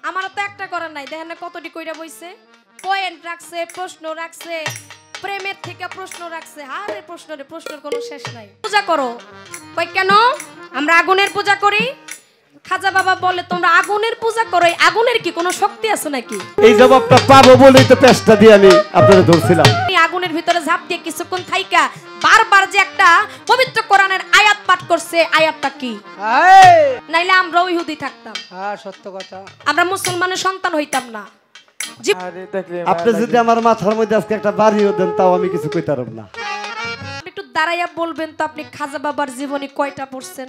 আমারও তো একটা করার নাই, দেখেন না কতটি কইরা বইছে, পয়েন্ট রাখছে, প্রশ্ন রাখছে, প্রেমের থেকে প্রশ্ন রাখছে। আরে প্রশ্নের কোনো শেষ নাই। পূজা করো, কই কেন আমরা আগুনের পূজা করি? খাজা বাবা বলে তোমরা আগুনের পূজা করো, এই আগুনের কি কোনো শক্তি আছে নাকি? এই জবাবটা পাবো বলেই তো পেশটা দিয়ে আমি আপনাদের ধরছিলাম। আগুনের ভিতরে ঝাঁপ দিয়ে কিছুক্ষণ থাইকা বারবার যে একটা পবিত্র কোরআনের আয়াত পাঠ করছে, আয়াতটা কি? নাইলে আমরাও ইহুদি থাকতাম। হ্যাঁ সত্য কথা, আমরা মুসলমানের সন্তান হইতাম না। আপনি যদি আমার মাথার মধ্যে আজকে একটা বাড়িও দেন তাও আমি কিছু কইতারব না। একটু দাঁড়াইয়া বলবেন তো আপনি খাজা বাবার জীবনী কয়টা পড়ছেন?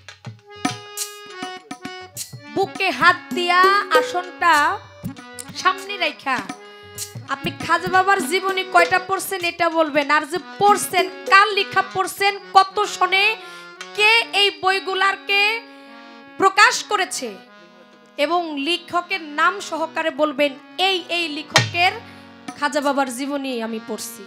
বুকে হাত দিয়া আসনটা সামনে রাখা আপনি খাজা বাবার জীবনী কয়টা পড়ছেন এটা বলবেন। আর যে পড়ছেন কার লেখা পড়ছেন, কত সনে, কে এই বইগুলারকে প্রকাশ করেছে এবং লেখকের নাম সহকারে বলবেন এই লেখকের খাজা বাবার জীবনী আমি পড়ছি।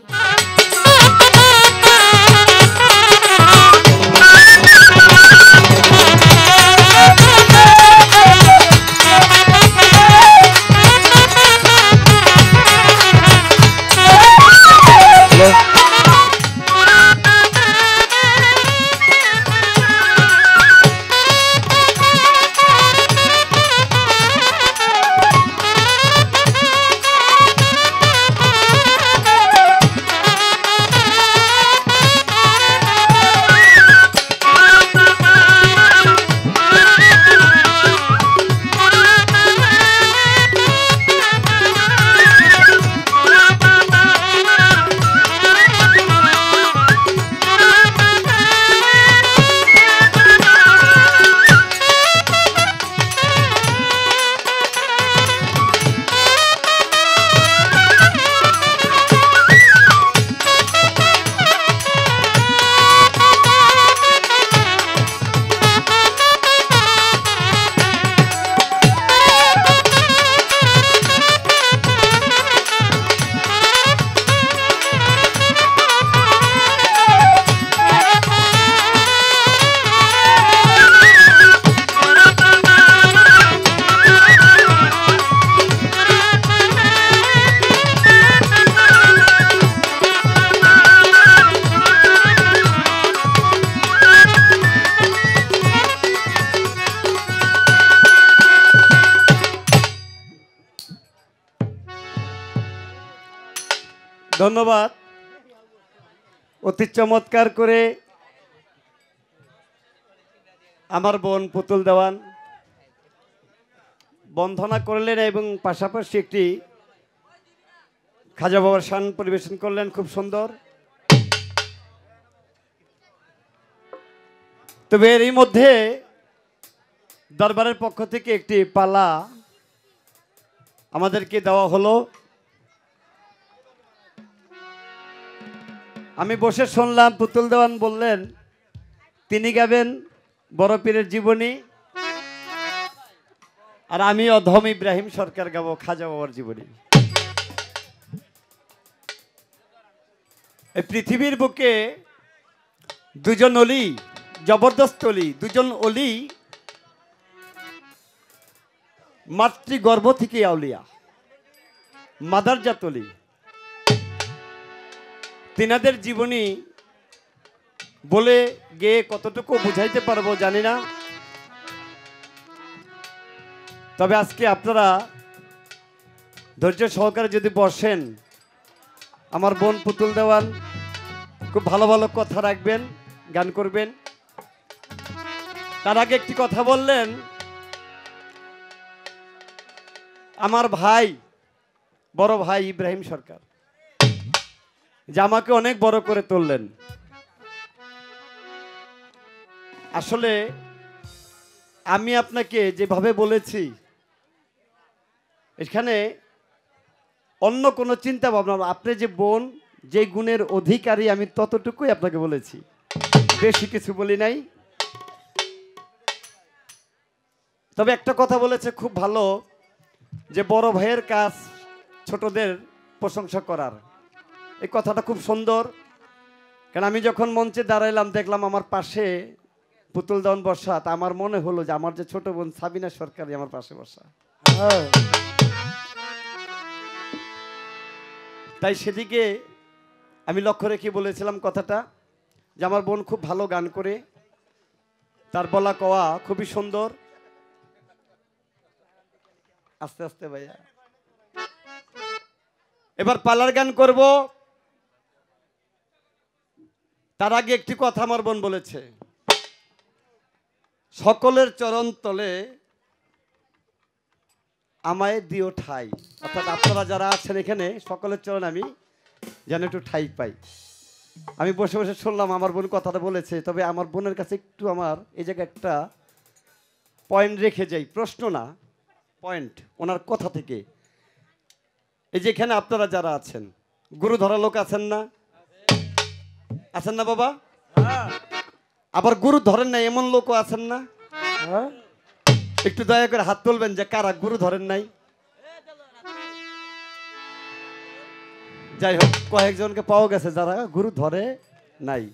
ধন্যবাদ। অতি চমৎকার করে আমার বোন পুতুল দেওয়ান বন্ধনা করলেন এবং পাশাপাশি একটি খাজা বাবার শান পরিবেশন করলেন, খুব সুন্দর। তবে এরই মধ্যে দরবারের পক্ষ থেকে একটি পালা আমাদেরকে দেওয়া হলো। আমি বসে শুনলাম পুতুল দেওয়ান বললেন তিনি গাবেন বড় পীরের জীবনী, আর আমি অধম ইব্রাহিম সরকার গাবো খাজা বাবার জীবনী। এই পৃথিবীর বুকে দুজন অলি, জবরদস্ত অলি, দুজন অলি মাতৃগর্ভ থেকে আউলিয়া, মাদারজাত অলি। তিনাদের জীবনী বলে গিয়ে কতটুকু বুঝাইতে পারবো জানি না, তবে আজকে আপনারা ধৈর্য সহকারে যদি বসেন, আমার বোন পুতুল দেওয়ান খুব ভালো ভালো কথা রাখবেন, গান করবেন। তার আগে একটি কথা বললেন, আমার ভাই, বড় ভাই ইব্রাহিম সরকার, যে আমাকে অনেক বড় করে তুললেন। আসলে আমি আপনাকে যেভাবে বলেছি এখানে অন্য কোনো চিন্তা ভাবনা, আপনি যে বোন, যে গুণের অধিকারী আমি ততটুকুই আপনাকে বলেছি, বেশি কিছু বলি নাই। তবে একটা কথা বলেছে খুব ভালো, যে বড় ভাইয়ের কাজ ছোটদের প্রশংসা করার, এই কথাটা খুব সুন্দর। কারণ আমি যখন মঞ্চে দাঁড়াইলাম দেখলাম আমার পাশে পুতুল দেওয়ান বসা, তা আমার মনে হলো যে আমার যে ছোট বোন সাবিনা সরকারি আমার পাশে বসা। তাই সেদিকে আমি লক্ষ্য রেখে বলেছিলাম কথাটা যে আমার বোন খুব ভালো গান করে, তার বলা কওয়া খুবই সুন্দর। আস্তে আস্তে ভাইয়া, এবার পালার গান করব। তার আগে একটি কথা আমার বোন বলেছে, সকলের চরণ তলে আমায় দিও ঠাই। অর্থাৎ আপনারা যারা আছেন এখানে সকলের চরণ আমি যেন একটু ঠাই পাই। আমি বসে বসে শুনলাম আমার বোন কথাটা বলেছে, তবে আমার বোনের কাছে একটু আমার এই জায়গায় একটা পয়েন্ট রেখে যাই, প্রশ্ন না পয়েন্ট ওনার কথা থেকে। এই যে এখানে আপনারা যারা আছেন, গুরু ধরা লোক আছেন না? আছেন না বাবা? আবার গুরু ধরেন না এমন লোকও আছেন না? একটু দয়া করে হাত তুলবেন যে কারা গুরু ধরেন নাই। যাই হোক, কয়েকজনকে পাওয়া গেছে যারা গুরু ধরে নাই।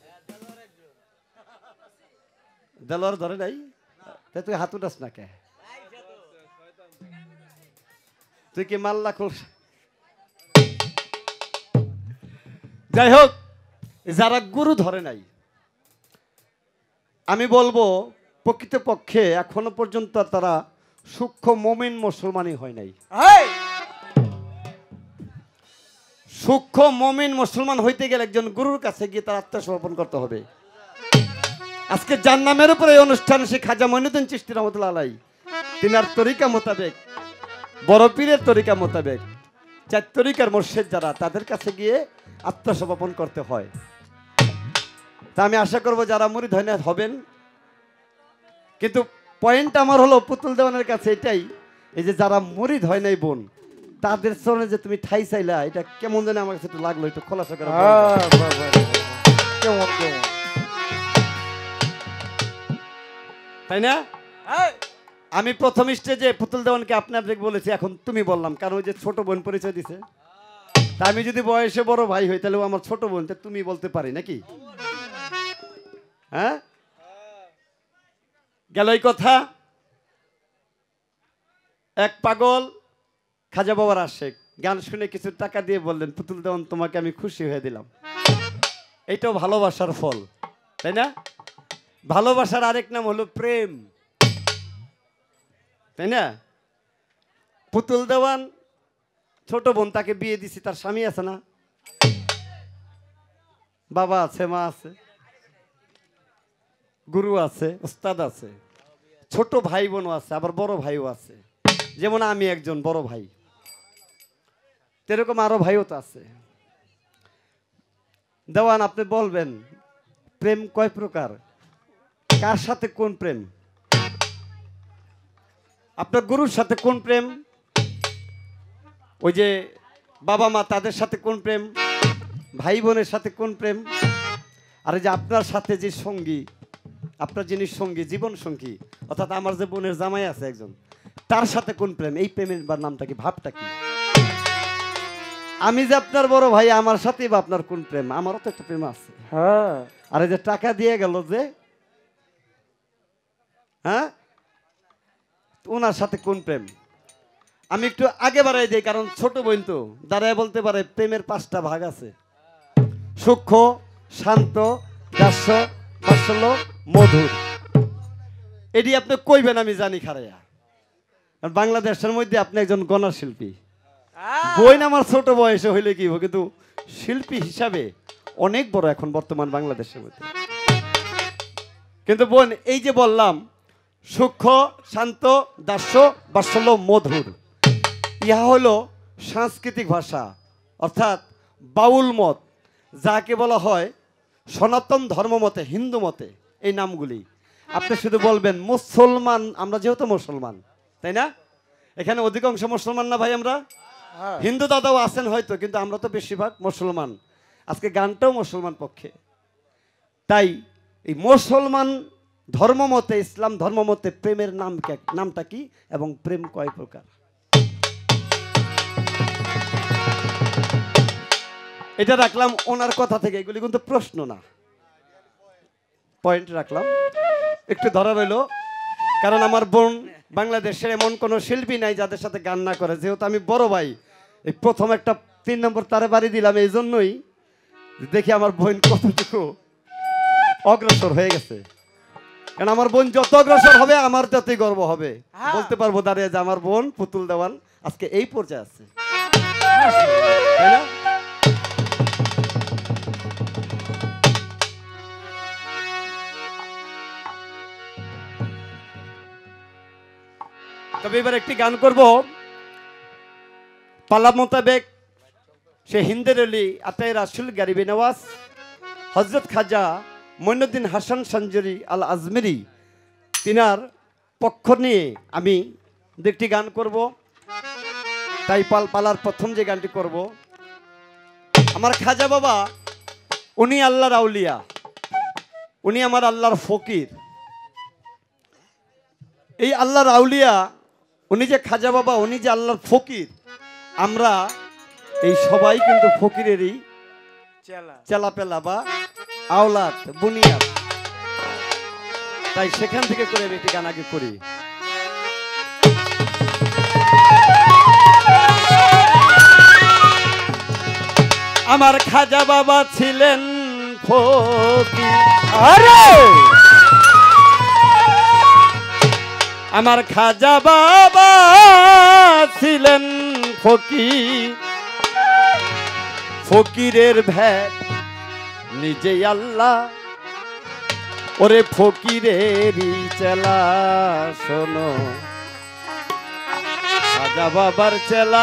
দেলোয়ার ধরে নাই, তাই তুই হাত উঠাস না কে? তুই কি মাল্লা খুল? যাই হোক, যারা গুরু ধরে নাই, আমি বলবো প্রকৃতপক্ষে এখনো পর্যন্ত তারা সূক্ষ্ম মুমিন মুসলমানই হয় নাই। সূক্ষ্ম মুমিন মুসলমান হইতে গেলে একজন গুরুর কাছে গিয়ে তার আত্মসমর্পণ করতে হবে। আজকে যার নামের উপরে এই অনুষ্ঠান, সে খাজা মঈনুদ্দিন চিশতি রহমতুল্লাহ আলাইহি, তিনার তরিকা মোতাবেক, বড় পীরের তরিকা মোতাবেক, চার তরিকার মুর্শিদ যারা, তাদের কাছে গিয়ে আত্মসমর্পণ করতে হয়। তা আমি আশা করব যারা মুরিদ হবেন। কিন্তু পয়েন্ট আমার হলো পুতুল দেওয়ানের কাছে এটাই, এই যে যারা মুরিদ হয় নাই বোন, তাদের চরণে যে তুমি ঠাই চাইলা, এটা কেমন জানি আমার কাছে একটু লাগলো, একটু খোলাসা করে। তাই না? আমি প্রথম স্টেজে পুতুল দেওয়ানকে আপনাদের বলেছি, এখন তুমি বললাম, কারণ ওই যে ছোট বোন পরিচয় দিছে। তা আমি যদি বয়সে বড় ভাই হই, তাহলে আমার ছোট বোন, তুমি বলতে পারি নাকি? হ্যাঁ, গেল এই কথা। এক পাগল খাজা বাবার আশেক গান শুনে কিছু টাকা দিয়ে বললেন, পুতুল দেওয়ান তোমাকে আমি খুশি হয়ে দিলাম। এইটাও ভালোবাসার ফল, তাই না? ভালোবাসার আরেক নাম হলো প্রেম, তাই না? পুতুল দেওয়ান ছোট বোন, তাকে বিয়ে দিছি, তার স্বামী আছে না? বাবা আছে, মা আছে, গুরু আছে, ওস্তাদ আছে, ছোট ভাই বোনও আছে, আবার বড় ভাইও আছে। যেমন আমি একজন বড় ভাই, এরকম আরো ভাইও তো আছে। দেওয়ান, আপনি বলবেন প্রেম কয় প্রকার, কার সাথে কোন প্রেম? আপনার গুরুর সাথে কোন প্রেম? ওই যে বাবা মা, তাদের সাথে কোন প্রেম? ভাই বোনের সাথে কোন প্রেম? আর এই যে আপনার সাথে যে সঙ্গী, আপনার যিনি সঙ্গী, জীবন সঙ্গী, অর্থাৎ আমার যে বোনের জামাই আছে একজন, তার সাথে কোন প্রেম? এই প্রেমের বা নামটা কি, ভাবটা কি? আমি যে আপনার বড় ভাই, আমার সাথেই বা আপনার কোন প্রেম? আমারও তো একটা প্রেম আছে। হ্যাঁ। আর এই যে টাকা দিয়ে গেল যে, হ্যাঁ, ওনার সাথে কোন প্রেম? আমি একটু আগে বাড়াই দিই, কারণ ছোট বোন তো দাঁড়ায় বলতে পারে প্রেমের 5টা ভাগ আছে: সূক্ষ্ম, শান্ত, দাস্য, বাৎসল্য, মধুর। এটি আপনি কইবেন আমি জানি খারাইয়া, বাংলাদেশের মধ্যে আপনি একজন গণার শিল্পী। বইন আমার ছোট বয়সে হইলে কি, কিন্তু শিল্পী হিসাবে অনেক বড় এখন বর্তমান বাংলাদেশের মধ্যে। কিন্তু বোন, এই যে বললাম সূক্ষ্ম, শান্ত, দাস্য, বাৎসল্য, মধুর, ইহা হলো সাংস্কৃতিক ভাষা, অর্থাৎ বাউল মত, যাকে বলা হয় সনাতন ধর্ম মতে, হিন্দু মতে। এই নামগুলি আপনি শুধু বলবেন মুসলমান, আমরা যেহেতু মুসলমান, তাই না? এখানে অধিকাংশ মুসলমান না ভাই? আমরা হিন্দু দাদাও আছেন হয়তো, কিন্তু আমরা তো বেশিরভাগ মুসলমান। আজকে গানটাও মুসলমান পক্ষে। তাই এই মুসলমান ধর্ম মতে, ইসলাম ধর্ম মতে প্রেমের নামটা কি এবং প্রেম কয় প্রকার, এটা রাখলাম ওনার কথা থেকে। এগুলি কিন্তু প্রশ্ন না, পয়েন্ট রাখলাম, একটু ধরা রইল। কারণ আমার বোন বাংলাদেশের এমন কোনো শিল্পী নাই যাদের সাথে গান না করে। যেহেতু আমি বড় ভাই, এই প্রথম একটা 3 নম্বর তারে বাড়ি দিলাম, এই জন্যই দেখি আমার বোন কতটুকু অগ্রসর হয়ে গেছে। কারণ আমার বোন যত অগ্রসর হবে আমার ততই গর্ব হবে। বলতে পারবো দাঁড়িয়ে যে আমার বোন পুতুল দেওয়ান আজকে এই পর্যায়ে আছে, তাই না? তবে এবার একটি গান করব পালা মোতাবেক। সে হিন্দের আলী আতাই রাসুল গরিবে নওয়াজ হজরত খাজা মঈনুদ্দিন হাসান সঞ্জরি আল আজমেরি তিনার পক্ষ নিয়ে আমি একটি গান করব। তাই পালার প্রথম যে গানটি করব, আমার খাজা বাবা উনি আল্লাহর আউলিয়া, উনি আমার আল্লাহর ফকির। এই আল্লাহর আউলিয়া উনি যে খাজা বাবা, উনি যে আল্লাহর ফকির, আমরা এই সবাই কিন্তু ফকিরেরই চেলাপেলা বা আওলাদ বুনিয়াদ। তাই সেখান থেকে করে আমি একটি গান আগে করি। আমার খাজা বাবা ছিলেন ফকির, আরে আমার খাজা বাবা ছিলেন ফকির, ফকিরের ভেদ নিজেই আল্লাহ, ওরে ফকিরেরই চেলা শোনো, খাজা বাবার চেলা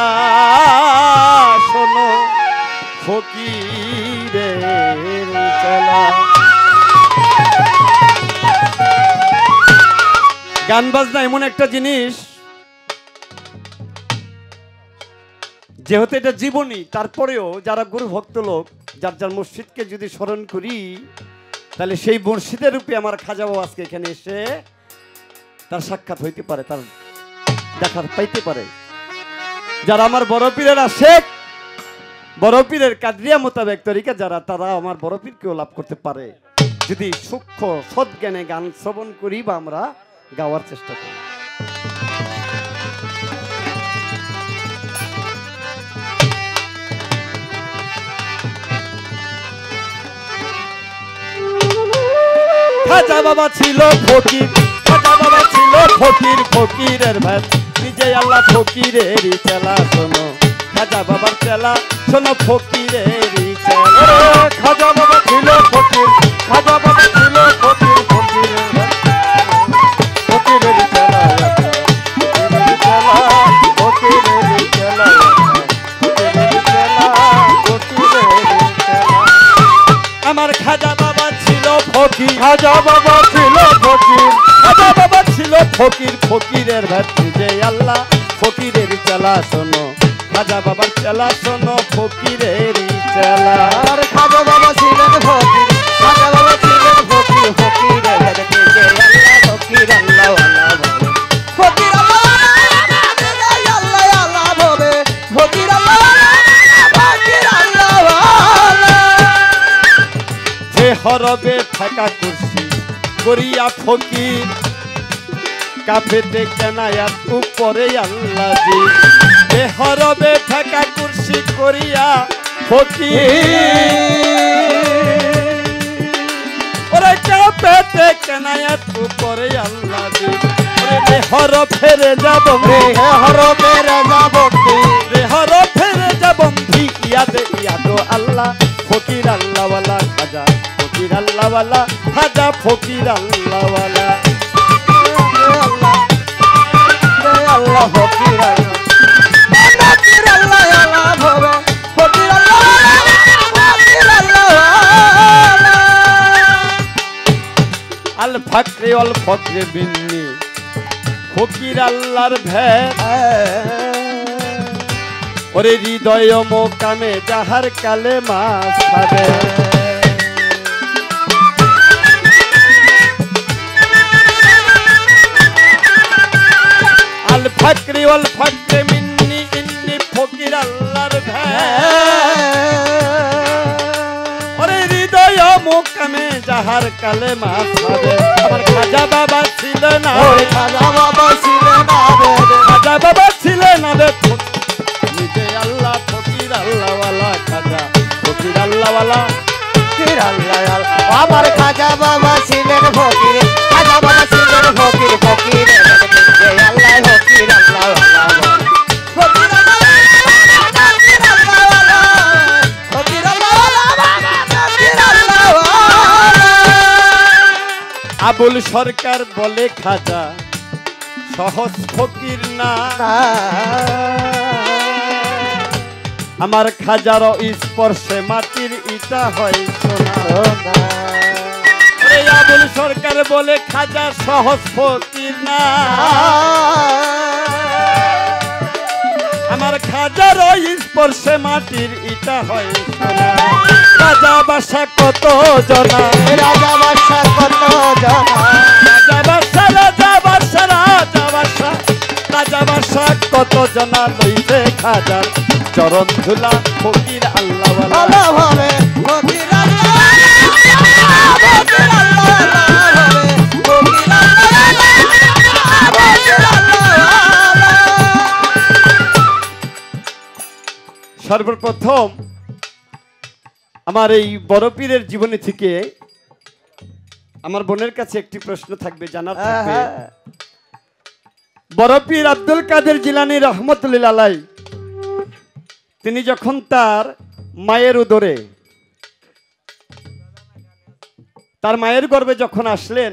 শোনো, ফকিরের চেলা। গান বাজনা এমন একটা জিনিস, যেহেতু এটা জীবনী, তারপরেও যারা গুরু ভক্ত লোক যার যার মসজিদকে যদি স্মরণ করি, তাহলে সেই মসজিদের রূপে আমার খাজা বাবা আজকে এখানে এসে তার সাক্ষাৎ হইতে পারে, তার দেখার পাইতে পারে। যারা আমার বড় পীরের আশেক, বড় পীরের কাদরিয়া মোতাবেক তরিকা যারা, তারা আমার বড় পীরকেও লাভ করতে পারে যদি সূক্ষ্ম সৎজ্ঞানে গান শ্রবণ করি বা আমরা গাওয়ার চেষ্টা করি। খাজা বাবা ছিল ফকির, খাজা বাবা ছিল ফকির, ফকিরের ভাই নিজে আল্লাহ, ফকিরেরই চেলা শোনো, খাজা বাবার চেলা শোনো, ফকিরেরই চেলা। খাজা বাবা ছিল ফকির, খাজা বাবা ছিল ফকির, ফকিরের ভাই ফকিরেরই চেলা, ফকিরেরই চেলা, ফকিরেরই চেলা, ফকিরেরই চেলা, ফকিরেরই চেলা। আমার খাজা বাবা ছিল ফকির, খাজা বাবা ছিল ফকির, খাজা বাবা ছিল ফকির, ফকিরের ভাত নিজে আল্লাহ, ফকিরের চেলা শোনো, খাজা বাবার চেলা শোনো, ফকিরেরই চেলা। আর খাজা বাবা ছিলেন ফকির, খাজা বাবা ছিলেন ফকির, ফকিরের ভাত নিজে আল্লাহ, ফকির আল্লাহ আল্লাহ বলে, ফকির আল্লাহ আল্লাহ আল্লাহ বলে, ফকির আল্লাহ ফকির আল্লাহ আল্লাহ। যে হরবে থাকা কুরসি করিয়া ফকির, কাফেতে কেনায়াত উপরে আল্লাহ জি, যে হরবে থাকা কুরসি করিয়া ফকির, ওরে কাফেতে কেনায়াত উপরে আল্লাহ জি, রে হর ফেরে যাব রে হর ফেরে যাব রে হর ফেরে যাব ইয়াদে ইয়াদো আল্লাহ, ফকির আল্লাহ ওয়ালা খাজা, ফকির আল্লাহ ওয়ালা খাজা, ফকির আল্লাহ ওয়ালা আল্লাহ, ফকির আল্লাহ, ফকির আল্লাহ আল্লাহ ভবে, ফকির আল্লাহ, ফকির আল্লাহ আল ফকরে অল ফকরে বিন্নি, ফকির আল্লাহর ভেদ, ওরে হৃদয় মোকামে যাহার কালে মাস খাবে, আল ফকরে অল ফকরে মিন্নি ইন্নি, ফকির আল্লাহর ভেদ, ওরে হৃদয় মোকামে যাহার কালে মাছ হবে আমার খাজা বাবা ছিলেন না খাজা বাবা ছিলেন খাজা বাবা ছিলেন না নিজে আল্লাহ ফকির আল্লাহওয়ালা খাজা ফকির আল্লাহওয়ালা আমার খাজা বাবা ছিলেন ফকির খাজা বাবা ছিলেন ফকির ফকির আল্লাহ ফকির আবুল সরকার বলে খাজা সহজ ফকির না আমার খাজার স্পর্শে মাটির ইটা হয় সোনা আবুল সরকার বলে খাজা সহজ ফকির না আমার খাজার স্পর্শে মাটির ইটা হয় সোনা রাজা বাসা কত জনা রাজা বাদশা কত জনা রাজা বাসা রাজা বাসা রাজা বাসা রাজা বাসা কত জনা লইবে খাজার চরণ ধুলা ফকির আল্লাহওয়ালা আল্লাহ ভাবে ফকির আল্লাহ ফকির আল্লাহ ভাবে ফকির আল্লাহ সর্বপ্রথম আমার এই বড় পীরের জীবনী থেকে আমার বোনের কাছে একটি প্রশ্ন থাকবে জানার থাকবে বড় পীর আব্দুল কাদের জিলানী রহমতুল্লাহ আলাইহি তিনি যখন তার মায়ের উদরে তার মায়ের গর্ভে যখন আসলেন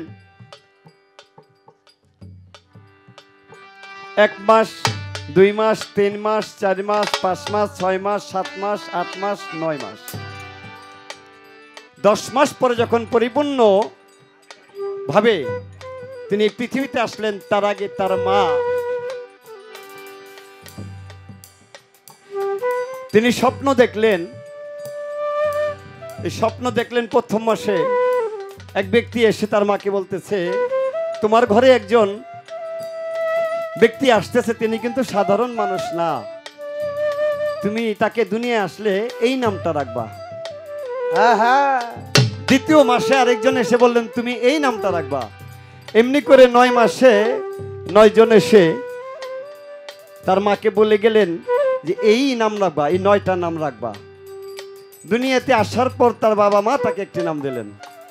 1 মাস 2 মাস 3 মাস 4 মাস 5 মাস 6 মাস 7 মাস 8 মাস 9 মাস 10 মাস পরে যখন পরিপূর্ণ ভাবে তিনি পৃথিবীতে আসলেন তার আগে তার মা তিনি স্বপ্ন দেখলেন এই স্বপ্ন দেখলেন প্রথম মাসে এক ব্যক্তি এসে তার মাকে বলতেছে তোমার ঘরে একজন ব্যক্তি আসতেছে তিনি কিন্তু সাধারণ মানুষ না তুমি তাকে দুনিয়ায় আসলে এই নামটা রাখবা দ্বিতীয় মাসে আরেকজন এসে বললেন তুমি এই নামটা রাখবা এমনি করে 9 মাসে 9 জন এসে তার মাকে বলে গেলেন যে এই নাম রাখবা এই 9টা নাম রাখবা দুনিয়াতে আসার পর তার বাবা মা তাকে একটি নাম দিলেন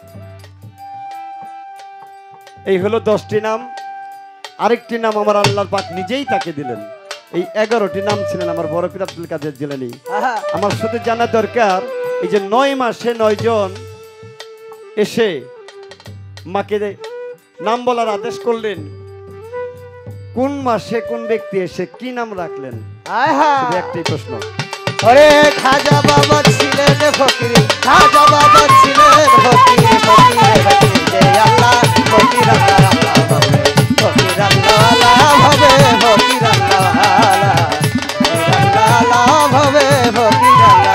এই হলো 10টি নাম আরেকটি নাম আমার আল্লাহর পাক নিজেই তাকে দিলেন এই 11টি নাম ছিলেন আমার বড় পীর আব্দুল কাদের জিলানী আমার শুধু জানা দরকার এই যে 9 মাসে 9 জন এসে মাকে নাম বলার আদেশ করলেন কোন মাসে কোন ব্যক্তি এসে কি নাম রাখলেন শুধু একটাই প্রশ্ন ওরে খাজা বাবা ছিলেন ফকির খাজা বাবা ছিলেন ফকির ফকির আল্লাহ ফকির আল্লাহ ভাবে ফকির আল্লাহ ভাবে ফকির আল্লাহ ভাবে ফকির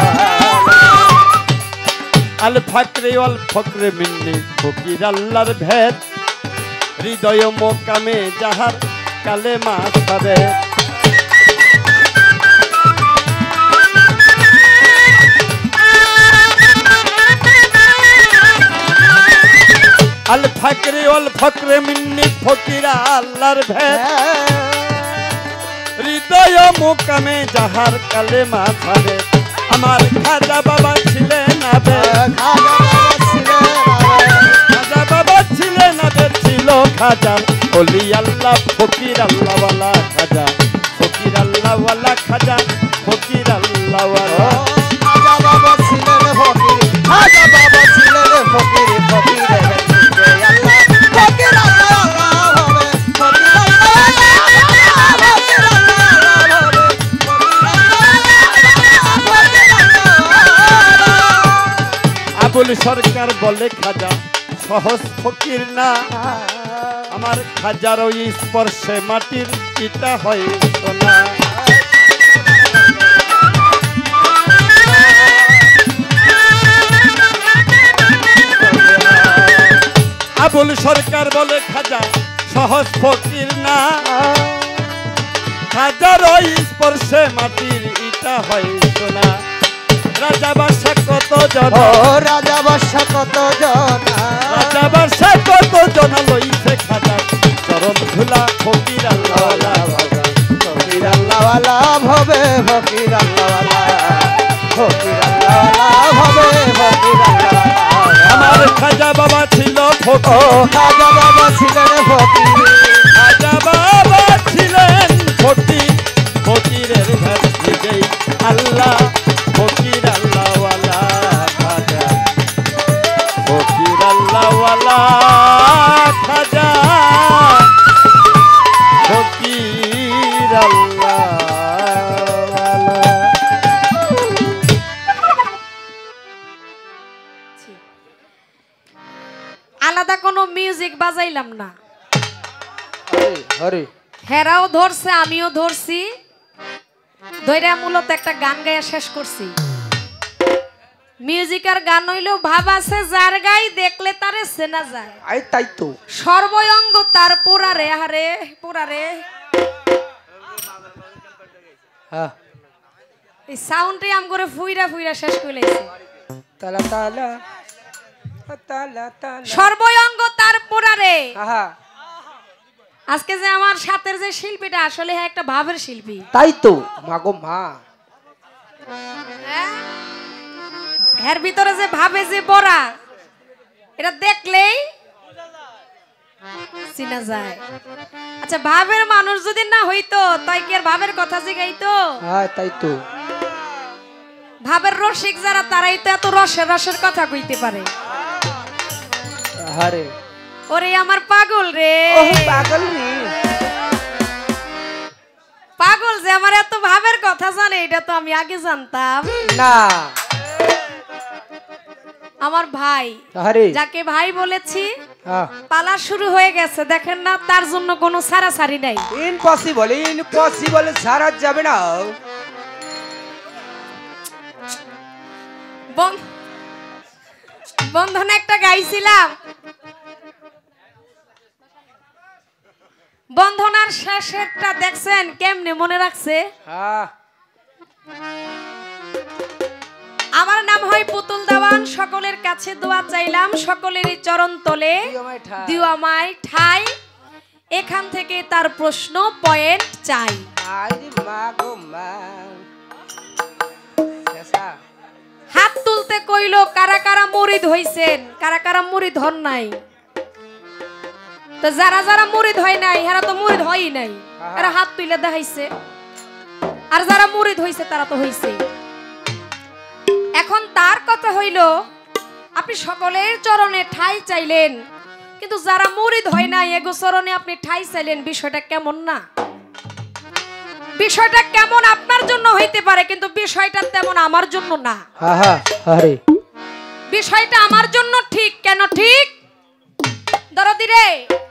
আল ফাকরে ওয়াল ফকরে মিন্নি ফকির আল্লাহর ভেদ হৃদয় মোকামে যাহার কালেমা সাবে আল ফাকরে ওয়াল ফকরে মিন্নি ফকির আল্লাহর ভেদ হৃদয় মোকামে যাহার কালেমা সাবে আমার খাজা বাবা ছিলেন আবে খাজা বাবা ছিলেন আবে ছিল খাজা ওলি আল্লাহ ফকির আল্লাহওয়ালা খাজা ফকির আল্লাহওয়ালা খাজা ফকির আল্লাহওয়ালা খাজা বাবা ছিলেন ফকির খাজা বাবা ছিলেন ফকির ফকির আল্লাহ ফকির আল্লাহ হবে ফকির আবুল সরকার বলে খাজা সহজ ফকির না আমার খাজার ওই স্পর্শে মাটির ইটা হয় সোনা আবুল সরকার বলে খাজা সহজ ফকির না খাজার ওই স্পর্শে মাটির ইটা হয় সোনা রাজা বাসা কত কত জন ও রাজা বাদশা কত জন রাজা বাদশা কত জন লইছে খাজা চরণ ধুলা ফকির আল্লাহওয়ালা ফকির আল্লাহওয়ালা ভবে ফকির আল্লাহওয়ালা ফকির আল্লাহওয়ালা ভবে ফকির আল্লাহওয়ালা আমার খাজা বাবা ছিল ও ফকির খাজা বাবা ছিলেন ফকির খাজা বাবা ছিলেন ফকির ফকিরের ঘর থেকেই আল্লাহ ফকির আল্লাহওয়ালা খাজা ফকির আল্লাহওয়ালা খাজা ফকির আল্লাহওয়ালা আলাদা কোনো মিউজিক বাজাইলাম না, হরে হরে হেরাও ধরছে আমিও ধরছি, ধইরা মূলত একটা গান গাইয়া শেষ করছি। মিউজিক আর গান হইলেও ভাব আছে, যার গাই দেখলে তারে চেনা যায়। আই তাই তো সর্বঙ্গ তার পোড়ারে, হারে পোড়ারে। হ্যাঁ এই সাউন্ডটি আম করে ফুইরা ফুইরা শেষ করে লাইছে। তালা তালা তালা তালা সর্বঙ্গ তার পোড়ারে। আহা আজকে যে আমার সাথের যে শিল্পীটা আসলে হ্যাঁ একটা ভাবের শিল্পী। তাই তো মাগো মা হ্যাঁ? এর ভিতরে যে ভাবে যে বড়া, এটা দেখলেই চিনা যায়। আচ্ছা, ভাবের মানুষ যদি না হইতো তাই কি আর ভাবের কথা জিগাইতো? হ্যাঁ তাই তো ভাবের রসিক যারা তারাই তো এত রসের রসের কথা কইতে পারে। আরে ওরে আমার পাগল রে, ও পাগল রে পাগল যে আমার এত ভাবের কথা জানে, এটা তো আমি আগে জানতাম না। আমার ভাই, আরে যাকে ভাই বলেছি, হ্যাঁ পালা শুরু হয়ে গেছে। দেখেন না, তার জন্য কোনো সারাসারি নাই। ইম্পসিবল ইম্পসিবল ছাড়া যাবে না। বন্ধনে একটা গাইছিলাম, বন্ধনার শেষেরটা দেখছেন কেমনে মনে রাখছে? হ্যাঁ আমার নাম হয় পুতুল দেওয়ান, সকলের কাছে দোয়া চাইলাম, সকলেরই চরণ তলে দিও আমায় ঠাই, এখান থেকে তার প্রশ্ন পয়েন্ট চাই। আরে মাগো মা শেষা হাত তুলতে কইলো কারা কারা মুরিদ হইছেন, কারা কারা মুরিদ হন নাই। তো যারা যারা মুরিদ হয় নাই এরা তো মুরিদ হয়ই নাই, এরা হাত তুলে দেখাইছে। আর যারা মুরিদ হইছে তারা তো হইছে। এখন তার কথা হইল, আপনি সকলের চরণে ঠাই চাইলেন, কিন্তু যারা মুরিদ হয় নাই এগো চরণে আপনি ঠাই চাইলেন, বিষয়টা কেমন না? বিষয়টা কেমন আপনার জন্য হইতে পারে, কিন্তু বিষয়টা তেমন আমার জন্য না। হ্যাঁ আরে বিষয়টা আমার জন্য ঠিক। কেন ঠিক? দরদি রে,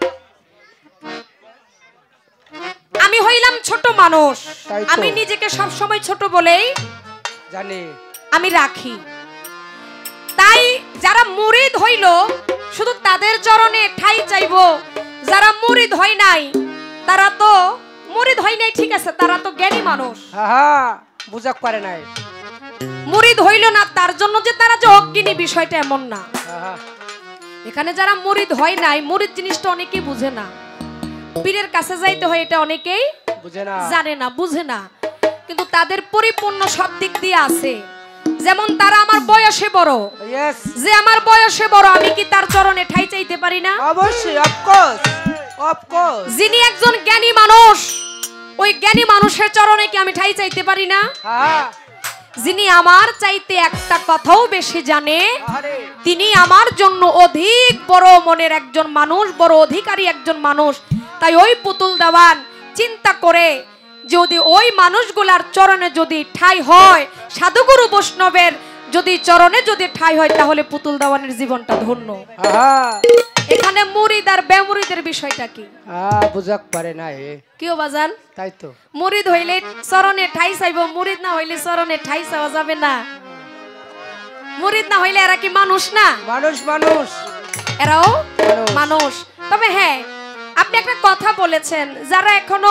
আমি হইলাম ছোট মানুষ, তাই তো। আমি নিজেকে সব সময় ছোট বলেই জানি আমি রাখি। তাই যারা মুরিদ হইল শুধু তাদের চরণে ঠাই চাইবো, যারা মুরিদ হয় নাই তারা তো মুরিদ হয় নাই, ঠিক আছে, তারা তো জ্ঞানী মানুষ। হ্যাঁ বুঝাক পারে নাই। মুরিদ হইল না তার জন্য যে তারা যে অজ্ঞানী, বিষয়টা এমন না। হ্যাঁ এখানে যারা মুরিদ হয় নাই, মুরিদ জিনিসটা অনেকেই বুঝে না। পীরের কাছে যাইতে হয় এটা অনেকেই বুঝে না, জানে না, বুঝে না, কিন্তু তাদের পরিপূর্ণ সব দিক দিয়ে আছে। যেমন তারা আমার বয়সে বড়, ইয়েস যে আমার বয়সে বড়, আমি কি তার চরণে ঠাই চাইতে পারি না? অবশ্যই, অফ কোর্স অফ কোর্স। যিনি একজন জ্ঞানী মানুষ, ওই জ্ঞানী মানুষের চরণে কি আমি ঠাই চাইতে পারি না? হ্যাঁ যিনি আমার চাইতে একটা কথাও বেশি জানে, আরে তিনি আমার জন্য অধিক বড় মনের একজন মানুষ, বড় অধিকারী একজন মানুষ। তাই ওই পুতুল দেওয়ান চিন্তা করে যদি ওই মানুষগুলার চরণে যদি ঠাই হয়, সাধুগুরু বৈষ্ণবের যদি চরণে যদি ঠাই হয়, তাহলে পুতুল দেওয়ানের জীবনটা ধন্য। হ্যাঁ এখানে মুরিদ আর বেমুরিদের বিষয়টা কি? বুঝাক পারে নাই। কিও বাজান, তাই তো মুরিদ হইলে চরণে ঠাই চাইব, মুরিদ না হইলে চরণে ঠাই চাওয়া যাবে না। মুরিদ না হইলে এরা কি মানুষ না? মানুষ মানুষ এরাও মানুষ। মানুষ। তবে হ্যাঁ, আপনি একটা কথা বলেছেন, যারা এখনো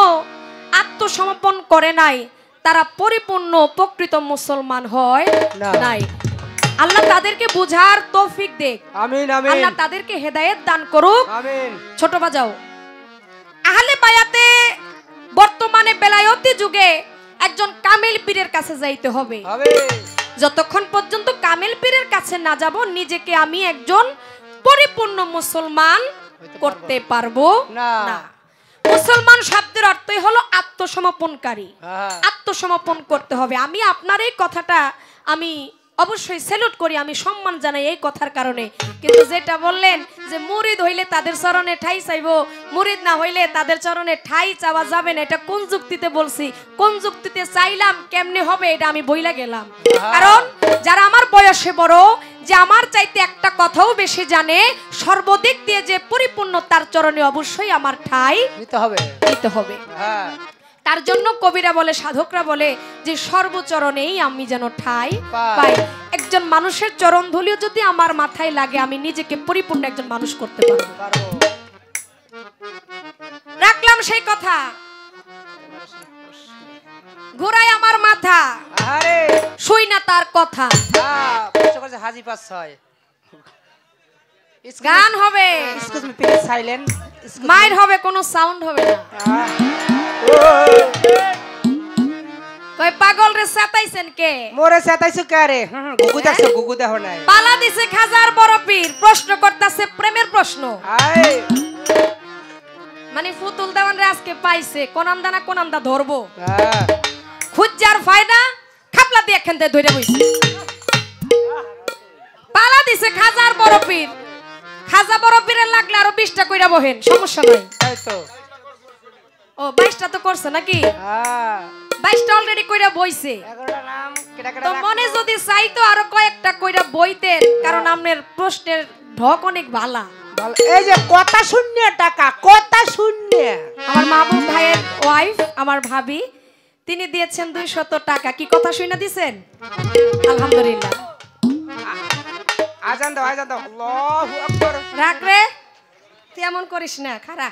আত্মসমর্পণ করে নাই তারা পরিপূর্ণ প্রকৃত মুসলমান হয় না। নাই। আল্লাহ তাদেরকে বুঝার তৌফিক দেখ। আমিন আমিন। আল্লাহ তাদেরকে হেদায়েত দান করুক। আমিন। ছোট বাজাও। আহলে বায়াতে বর্তমানে বেলায়েতি যুগে একজন কামিল পীরের কাছে যাইতে হবে। যতক্ষণ পর্যন্ত কামিল পীরের কাছে না যাব নিজেকে আমি একজন পরিপূর্ণ মুসলমান করতে পারবো না। মুসলমান শব্দের অর্থই হলো আত্মসমর্পণকারী। আত্মসমর্পণ করতে হবে। আমি আপনার এই কথাটা আমি অবশ্যই স্যালুট করি, আমি সম্মান জানাই এই কথার কারণে। কিন্তু যেটা বললেন যে মুরিদ হইলে তাদের চরণে ঠাই চাইবো, মুরিদ না হইলে তাদের চরণে ঠাই চাওয়া যাবে না, এটা কোন যুক্তিতে বলছি, কোন যুক্তিতে চাইলাম, কেমনে হবে এটা আমি বইলা গেলাম। কারণ যারা আমার বয়সে বড়, যে আমার চাইতে একটা কথাও বেশি জানে, সর্বদিক দিয়ে যে পরিপূর্ণ, তার চরণে অবশ্যই আমার ঠাই দিতে হবে। তার জন্য কবিরা বলে, সাধকরা বলে যে সর্বচরণেই আমি যেন ঠাই পাই। একজন মানুষের চরণ ধুলিও যদি আমার মাথায় লাগে, আমি নিজেকে পরিপূর্ণ একজন মানুষ করতে পারবো। রাখলাম সেই কথা, ঘুরাই আমার মাথা, শুই না তার কথা। হাজি পাস হয়, গান হবে, মাইর হবে, কোনো সাউন্ড হবে না। কই পাগল রে সাতাইছেন কে? মোরে সাতাইছো কে রে? গুগু দেখছো, গুগু দেখো নাই। পালা দিছে খাজার বড় পীর, প্রশ্ন করতেছে প্রেমের প্রশ্ন। মানে ফুতুল দেওয়ান রে আজকে পাইছে, কোনামদা না কোনামদা ধরবো। খুঁজার ফায়দা খাপলা দিয়ে এখান থেকে ধরে বইছে। পালা দিছে খাজার বড় পীর, খাজা বড় পীরের লাগলে আরো 20টা কইরা বহেন, সমস্যা নাই। তাই তো। ও 22টা তো করছে নাকি? 22টা অলরেডি কইরা বইছে। তো মনে যদি চাইতো আরো কয়েকটা কইরা বইতেন, কারণ আপনার প্রশ্নের ঢক অনেক ভালা। এই যে কথা শূন্য টাকা, কথা শূন্য। আমার মাহবুব ভাইয়ের ওয়াইফ, আমার ভাবি, তিনি দিয়েছেন 200 টাকা। কি কথা শুনে দিছেন? আলহামদুলিল্লাহ। আজান দাও, আজান দাও। আল্লাহু আকবার। রাখ রে, তুই এমন করিস না, খারাপ।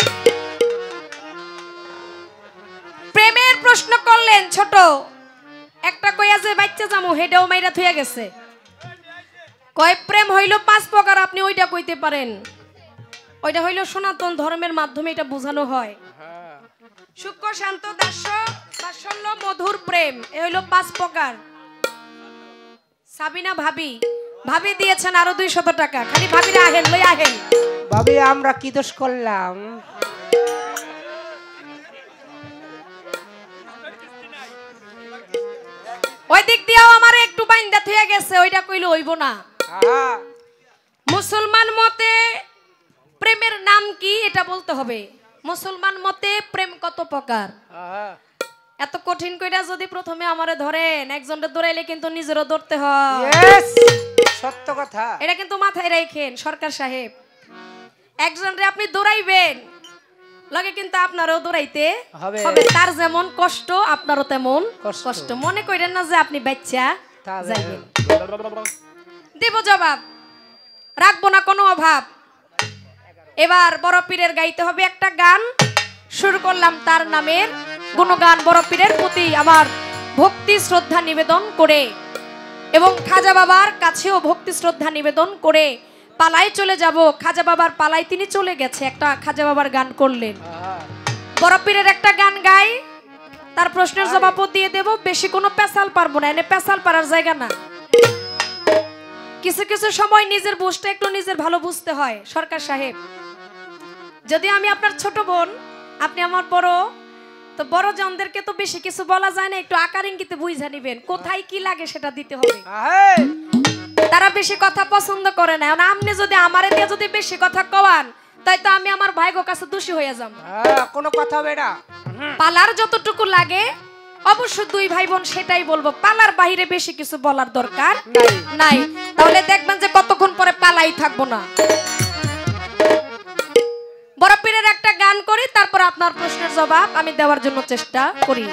প্রেমের প্রশ্ন করলেন ছোট একটা, কইয়া যে বাচ্চা জামু হেডাও মাইরা থুইয়া গেছে। কয় প্রেম হইল 5 প্রকার, আপনি ওইটা কইতে পারেন। ওইটা হইল সনাতন ধর্মের মাধ্যমে এটা বোঝানো হয়। সূক্ষ্ম, শান্ত, দাস্য, বাৎসল্য, মধুর প্রেম, এ হইল 5 প্রকার। সাবিনা ভাবি, ভাবি দিয়েছেন আরো 200 টাকা। খালি ভাবিরা আহেন, লই আহেন। ভাবি আমরা কি দোষ করলাম? ওই দিক দিয়েও আমারে একটু বাইন্দা থইয়া গেছে, ওইটা কইলে হইব না। মুসলমান মতে প্রেমের নাম কি এটা বলতে হবে। মুসলমান মতে প্রেম কত প্রকার? এত কঠিন কইরা যদি প্রথমে আমারে ধরেন, একজনকে দৌড়াইলে কিন্তু নিজেরও ধরতে হয়। সত্য কথা, এটা কিন্তু মাথায় রাখেন সরকার সাহেব। একজনরে আপনি দৌড়াইবেন, লগে কিন্তু আপনারও দৌড়াইতে হবে। তার যেমন কষ্ট আপনারও তেমন কষ্ট। মনে করেন না যে আপনি বাচ্চা যাইবেন। দেব জবাব, রাখবো না কোনো অভাব। এবার বড় পীরের গাইতে হবে একটা গান। শুরু করলাম তার নামের গুণগান, বড় পীরের প্রতি আমার ভক্তি শ্রদ্ধা নিবেদন করে এবং খাজা বাবার কাছেও ভক্তি শ্রদ্ধা নিবেদন করে পালাই চলে যাব। খাজা বাবার পালাই তিনি চলে গেছে, একটা খাজা বাবার গান করলেন। বড় পীরের একটা গান গাই, তার প্রশ্নের জবাবও দিয়ে দেব। বেশি কোনো পেশাল পারবো না, এনে পেশাল পারার জায়গা না। কিছু কিছু সময় নিজের বুঝতে একটু নিজের ভালো বুঝতে হয় সরকার সাহেব। যদি আমি আপনার ছোট বোন, আপনি আমার বড়, তো বড় জনদেরকে তো বেশি কিছু বলা যায় না, একটু আকার ইঙ্গিতে বুঝা নিবেন, কোথায় কি লাগে সেটা দিতে হবে। তারা বেশি কথা পছন্দ করে না। আপনি যদি আমারে দিয়ে যদি বেশি কথা কওয়ান, তাই তো আমি আমার ভাইগো কাছে দোষী হয়ে যাব। কোনো কথা হবে না। পালার যতটুকু লাগে অবশ্য দুই ভাই বোন সেটাই বলবো, পালার বাইরে বেশি কিছু বলার দরকার নাই। তাহলে দেখবেন যে কতক্ষণ পরে পালাই থাকবো না। বড় পীরের একটা গান করি, তারপর আপনার প্রশ্নের জবাব আমি দেওয়ার জন্য চেষ্টা করি।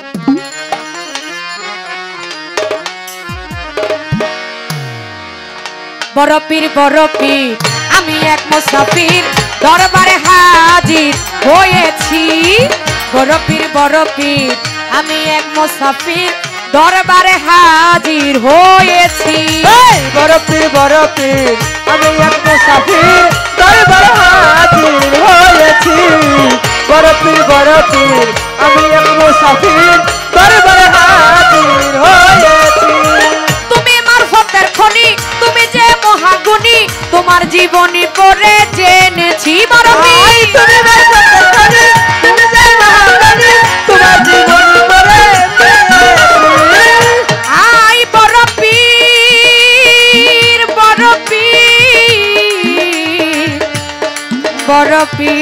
বড় পীর আমি এক মুসাফির, দরবারে হাজির হয়েছি। বড় পীর আমি এক মুসাফির, দরবারে হাজির হয়েছি। বড় পীর আমি এক মুসাফির দরবারে হাজির হয়েছি। বড় পীর আমি এক মুসাফির দরবারে হাজির হয়েছি। তুমি মারফতের খনি, তুমি যে মহাগুণী, তোমার জীবনী পড়ে জেনেছি বড় পীর। তুমি মারফতের খনি, তুমি যে মহাগুণী, তোমার জীবনী পড়ে জেনেছি। আই বড় পীর, বড় পীর, বড়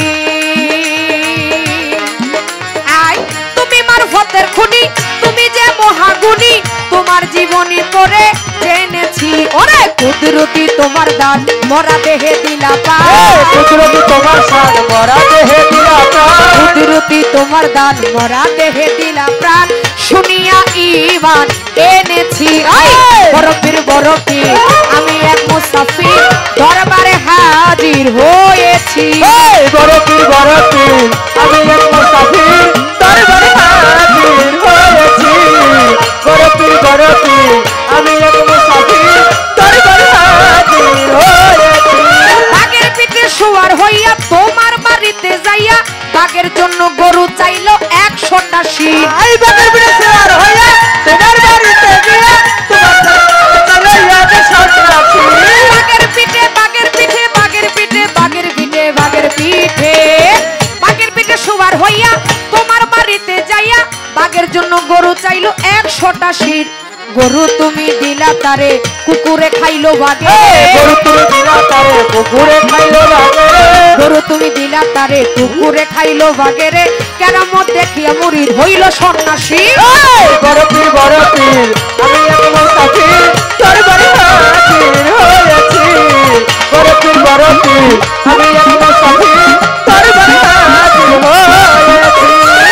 পীর। আই তুমি মারফতের খুনি, তুমি যে মহাগুণী, তোমার জীবনী পড়ে জেনেছি। ওরে কুদরতি তোমার দান, মরা দেহে দিলা পার। কুদরতি তোমার শান, মরা দেহে দিলা প্রাণ। কুদরতি তোমার দান, মরা দেহে দিলা প্রাণ। শুনিয়া ঈমান এনেছি। বড় পীর আমি এক মুসাফির দরবারে হাজির হয়েছি। বড় পীর আমি এক মুসাফির দরবারে হাজির হয়েছি। বড় পীর আমি এক মুসাফির দরবারে হাজির হয়েছি। বাগের পিঠে শোয়ার হইয়া তোমার বাড়িতে যাইয়া, বাগের জন্য গরু চাইলো 100টা শির। আই বাগের পিঠে সওয়ার হইয়া তোমার বাড়িতে গিয়া, তোমার চালাইয়া যে সন্ত্রাসী। বাগের পিঠে, বাগের পিঠে, বাগের পিঠে, বাগের পিঠে, বাগের পিঠে, বাগের পিঠে শোয়ার হইয়া তোমার বাড়িতে যাইয়া, বাগের জন্য গরু চাইলো 100টা শির। গরু তুমি দিলা তারে, কুকুরে খাইলো বাগে। গরু তুমি দিলা তারে, কুকুরে খাইলো বাগে। গরু তুমি দিলা তারে, কুকুরে খাইলো বাগে রে। কেরামত দেখিয়া মুরিদ হইল সন্ন্যাসী। বড় পীর আমি এক মুসাফির দরবারে হাজির হয়েছি। বড় পীর আমি এক মুসাফির দরবারে হাজির হয়েছি।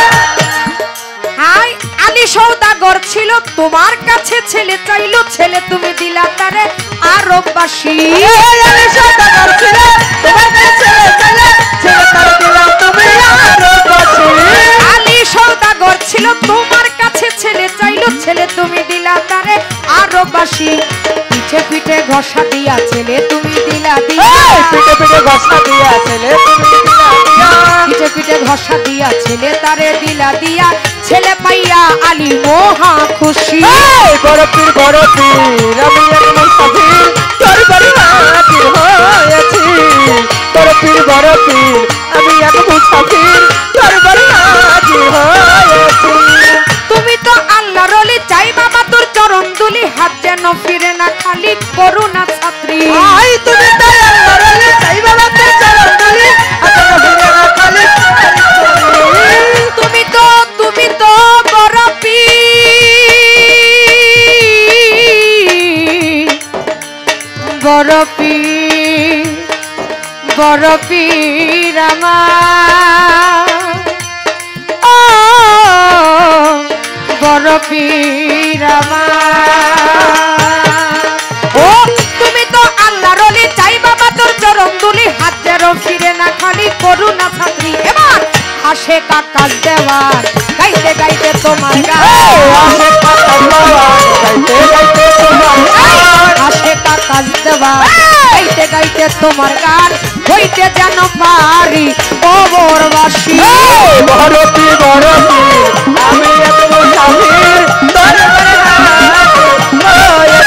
হাই আলী সওদাগর ছিল তোমার কাছে, ছেলে চাইলো, ছেলে তুমি দিলা তারে আরববাসী। আমি সওদাগর ছিল তোমার কাছে, ছেলে তার দিলাম তুমি আরববাসী। আলী সওদাগর ছিল তোমার কাছে, ছেলে চাইলো, ছেলে তুমি দিলা তারে আরববাসী। পিঠে পিঠে ঘষা দিয়া ছেলে তুমি দিলা দিয়া। পিঠে পিঠে ঘষা দিয়া ছেলে তুমি দিলা দিয়া। পিঠে পিঠে ঘষা দিয়া ছেলে তারে দিলা দিয়া। ছেলে পাইয়া আলী মহা খুশি। বড় পীর আমি এক মুসাফির দরবারে হাজির হয়েছি। বড় পীর আমি এক মুসাফির দরবারে হাজির হয়েছি। তুমি তো আল্লাহর ওলি, চাই বাবা তোর চরণ দুলি, হাত যেন ফিরে না খালি, করুণা ছাত্রী। আই তুমি তাই আল্লাহর ওলি, চাই বাবা তোর চরণ দুলি, হাত যেন ফিরে না খালি। তুমি তো বড় পীর, বড় পীর আমার। ও বড় পীর আমার। ও তুমি তো আল্লাহর ওলি, চাই বাবা তোর চরণ দুলি, হাত যেন ফিরে না খালি, করুণা ছাত্রী। এবার আসে কাকাজ দেওয়ার, গাইতে গাইতে তোমার গান। আসে কাকাজ দেওয়ার, গাইতে গাইতে তোমার গান। হইতে যেন পারি কবরবাসী। বড় পীর আমি এক মুসাফির দরবারে হাজির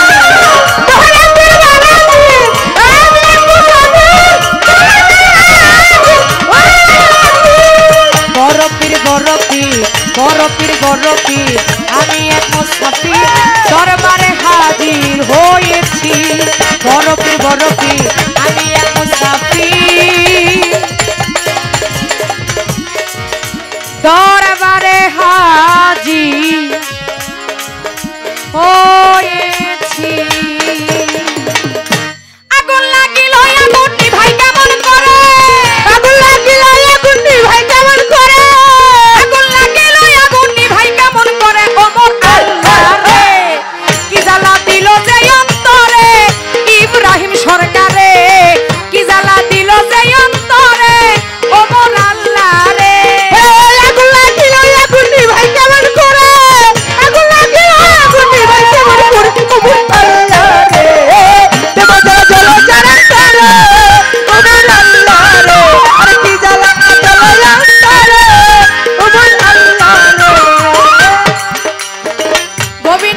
বড় পীর আমি এক মুসাফির দরবারে হাজির হয়েছি। বড় পীর আমি এক মুসাফির দরবারে হাজির হয়েছি। আগুন লাগিল আগুন নিভাই কেমন করে, আগুন লাগিল আগুন নিভাই কেমন করে, আগুন লাগিল আগুন নিভাই কেমন করে, ওমর আল্লাহ রে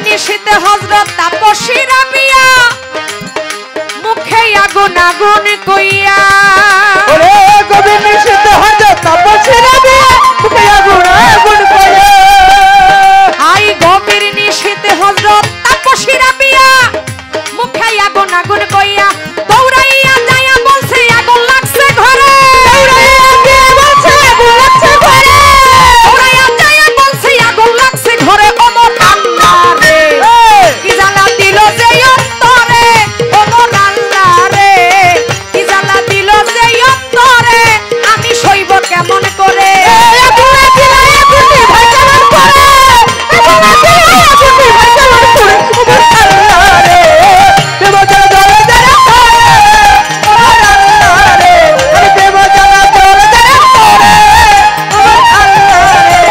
নিশীতে হযরত তাপসী রাবিয়া মুখে আগুন আগুন কইয়া ওরে গভীর নিশীথ হযরত তাপসী রাবিয়া মুখে আগুন আগুন কইয়া আই গভীর নিশীতে হযরত তাপসী রাবিয়া মুখে আগুন আগুন কইয়া দৌড়াইয়া যায়া বলছে আগুন লাগছে ঘরে দৌড়াইয়া গিয়ে বলছে আগুন লাগছে ঘরে দৌড়াইয়া যায়া বলছে আগুন লাগছে ঘরে ওমর আল্লাহ রে কি জ্বালা দিল যে অন্তরে ওমর আল্লাহ রে কি জ্বালা দিল যে অন্তরে আমি সইব কেমন করে আগুন দিলা আগুন ভাই কেমন করে আগুন দিলা আগুন ভাই কেমন করে আল্লাহ রে দেব জ্বালা জ্বলে জ্বালা করে আল্লাহ রে আমি দেব জ্বালা জ্বলে জ্বালা করে আল্লাহ রে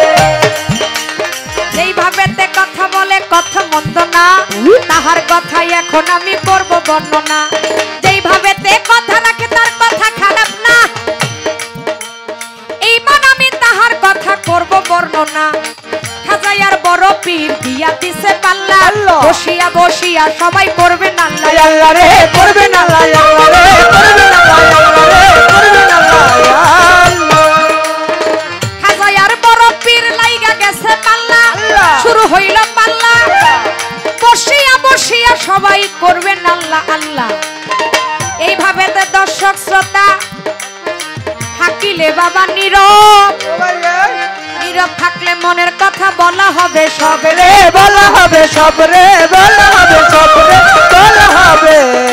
যেইভাবে তে কথা বলে কথা মন্দ না তাহার কথাই এখন আমি করব বর্ণনা যেইভাবে তে কথা রাখে তার কথা খারাপ না এইমান আমি তাহার কথা করব বর্ণনা খাজাইয়ার বড় পীর দিয়া দিছে পাল্লা আল্লাহ। বসিয়া বসিয়া সবাই করবে আল্লাহ আল্লাহ রে করবে না আল্লাহ রে করবে না আল্লাহ রে করবে না আল্লাহ খাজাইয়ার বড় পীর লাইগা গেছে পাল্লা আল্লাহ। শুরু হইল পাল্লা বসিয়া বসিয়া সবাই করবেন আল্লাহ আল্লাহ এইভাবে তো দর্শক শ্রোতা থাকিলে বাবা নীরব নীরব থাকলে মনের কথা বলা হবে সব রে বলা হবে সব রে বলা হবে সব রে বলা হবে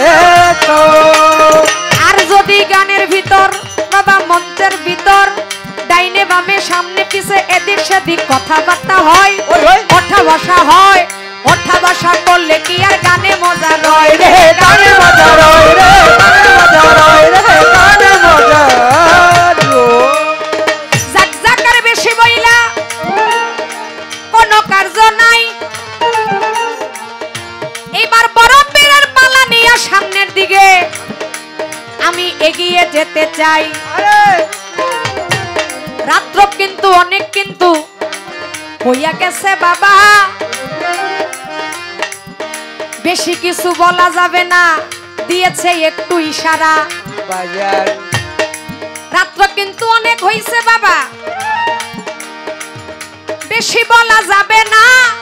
আর যদি গানের ভিতর বাবা মঞ্চের ভিতর ডাইনে বামে সামনে পিছে এদিক সেদিক কথাবার্তা হয় ওই ওই ওঠা বসা হয় ওঠা বসা করলে কি আর গানে মজা রয় রে গানে মজা রয় রে গানে মজা রয় রে গানে মজা জাক জাকার বেশি বইলা কোনো কার্য নাই এবার বড় পীরের পালা নিয়ে সামনের দিকে আমি এগিয়ে যেতে চাই আরে রাত্র কিন্তু অনেক কিন্তু হইয়া গেছে বাবা বেশি কিছু বলা যাবে না দিয়েছে একটু ইশারা বাজার রাত্র কিন্তু অনেক হইছে বাবা বেশি বলা যাবে না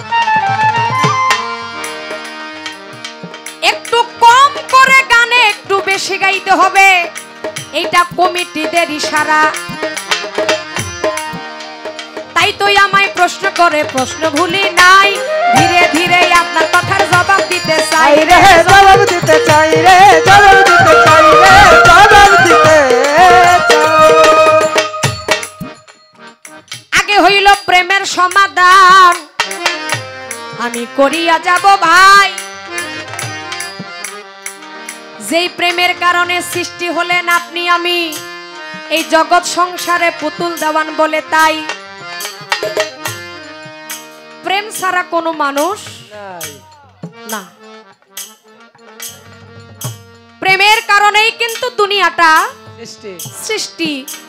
একটু কম করে গানে একটু বেশি গাইতে হবে এইটা কমিটিদের ইশারা তাই তো আমায় প্রশ্ন করে প্রশ্ন ভুলি নাই ধীরে ধীরে আপনার কথার জবাব দিতে চাই চাই রে জবাব দিতে চাই রে জবাব দিতে চাই রে জবাব দিতে আগে হইল প্রেমের সমাধান আমি করিয়া যাব ভাই যেই প্রেমের কারণে সৃষ্টি হলেন আপনি আমি এই জগৎ সংসারে পুতুল দেওয়ান বলে তাই প্রেম ছাড়া কোনো মানুষ না প্রেমের কারণেই কিন্তু দুনিয়াটা সৃষ্টি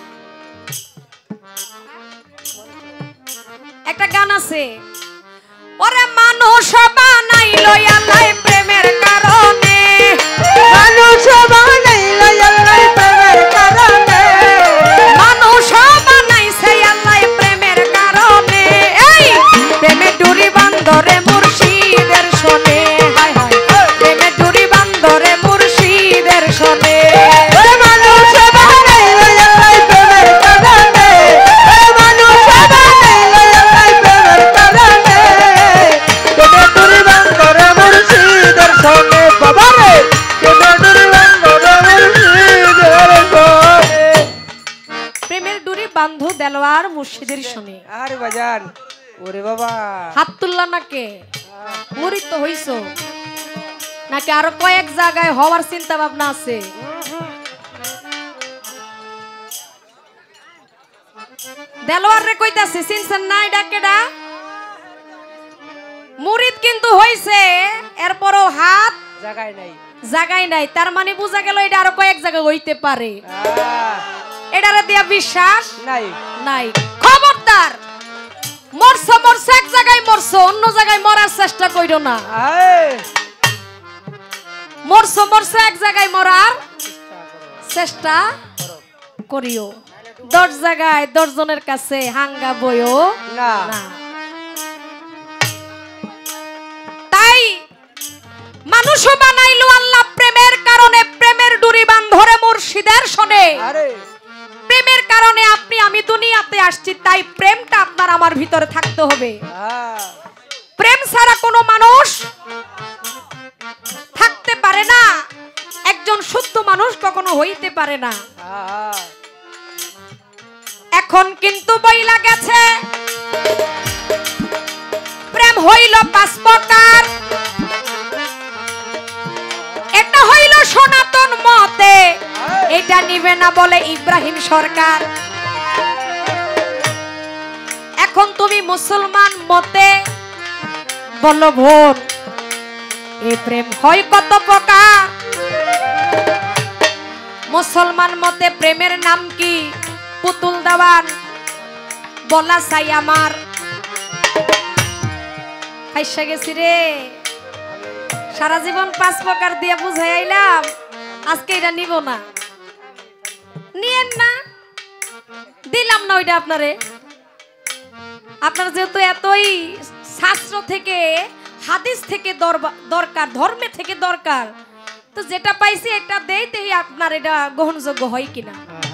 একটা গান আছে ওরে মানুষ বানাইলো আল্লাহ প্রেমের কারণে মানুষ বানাইলো আল্লাহ প্রেমের কারণে মানুষ বানাইছে আল্লাহ প্রেমের কারণে এই প্রেমে ডুরি বান্দরে মুর্শিদের শোনে হায় হায় প্রেমে ডুরি বান্দরে মুর্শিদের শোনে মানুষ বানাইলো আল্লাহ প্রেমের কারণে মানুষ বানাইলো আল্লাহ প্রেমের কারণে কেনে তুরি বান্দরে মুর্শিদের শোনে বাবা রে কেনে তুরি বান্দরে মুর্শিদের শোনে প্রেমের ডুরি বান্ধু দেলোয়ার মুর্শিদের শোনে আরে বাজান ওরে বাবা হাত তুললা নাকে মুরিদ তো হইছো নাকি আরো কয়েক জায়গায় হওয়ার চিন্তা ভাবনা আছে দেলোয়ার রে কইতাছে চিনছেন না এটা কেডা মুরিদ কিন্তু হইছে এরপরও হাত জায়গায় নাই জায়গায় নাই তার মানে বোঝা গেল এটা আরো কয়েক জায়গায় হইতে পারে এটারে দিয়া বিশ্বাস নাই নাই খবরদার মরছো মরছো এক জায়গায় মরছো, অন্য জায়গায় মরার চেষ্টা কইরো না। মরছো মরছো এক জায়গায় মরার চেষ্টা করিও। 10 জায়গায় 10 জনের কাছে হাঙ্গা বইও না। তাই মানুষও বানাইলো আল্লাহ প্রেমের কারণে, প্রেমের ডুরি বান্ধরে মুর্শিদের শোনে। প্রেমের কারণে আপনি আমি দুনিয়াতে আসছি, তাই প্রেমটা আপনার আমার ভিতরে থাকতে হবে। প্রেম ছাড়া কোনো মানুষ থাকতে পারে না, একজন শুদ্ধ মানুষ কখনো হইতে পারে না। এখন কিন্তু বইলা গেছে প্রেম হইল 5 প্রকার। এটা হইল সনাতন মতে, এটা নিবে না বলে ইব্রাহিম সরকার। এখন তুমি মুসলমান মতে বলো বোন, এই প্রেম হয় কত প্রকার? মুসলমান মতে প্রেমের নাম কি? পুতুল দেওয়ান বলা চাই আমার। হাইসা গেছি রে, সারা জীবন 5 প্রকার দিয়ে বুঝাই আইলাম, আজকে এটা নিব না। নিয়েন না, দিলাম না ওইটা আপনারে। আপনার যেহেতু এতই শাস্ত্র থেকে হাদিস থেকে দরকার, ধর্মে থেকে দরকার, তো যেটা পাইছি এটা দেই, তেই আপনার এটা গ্রহণযোগ্য হয় কিনা।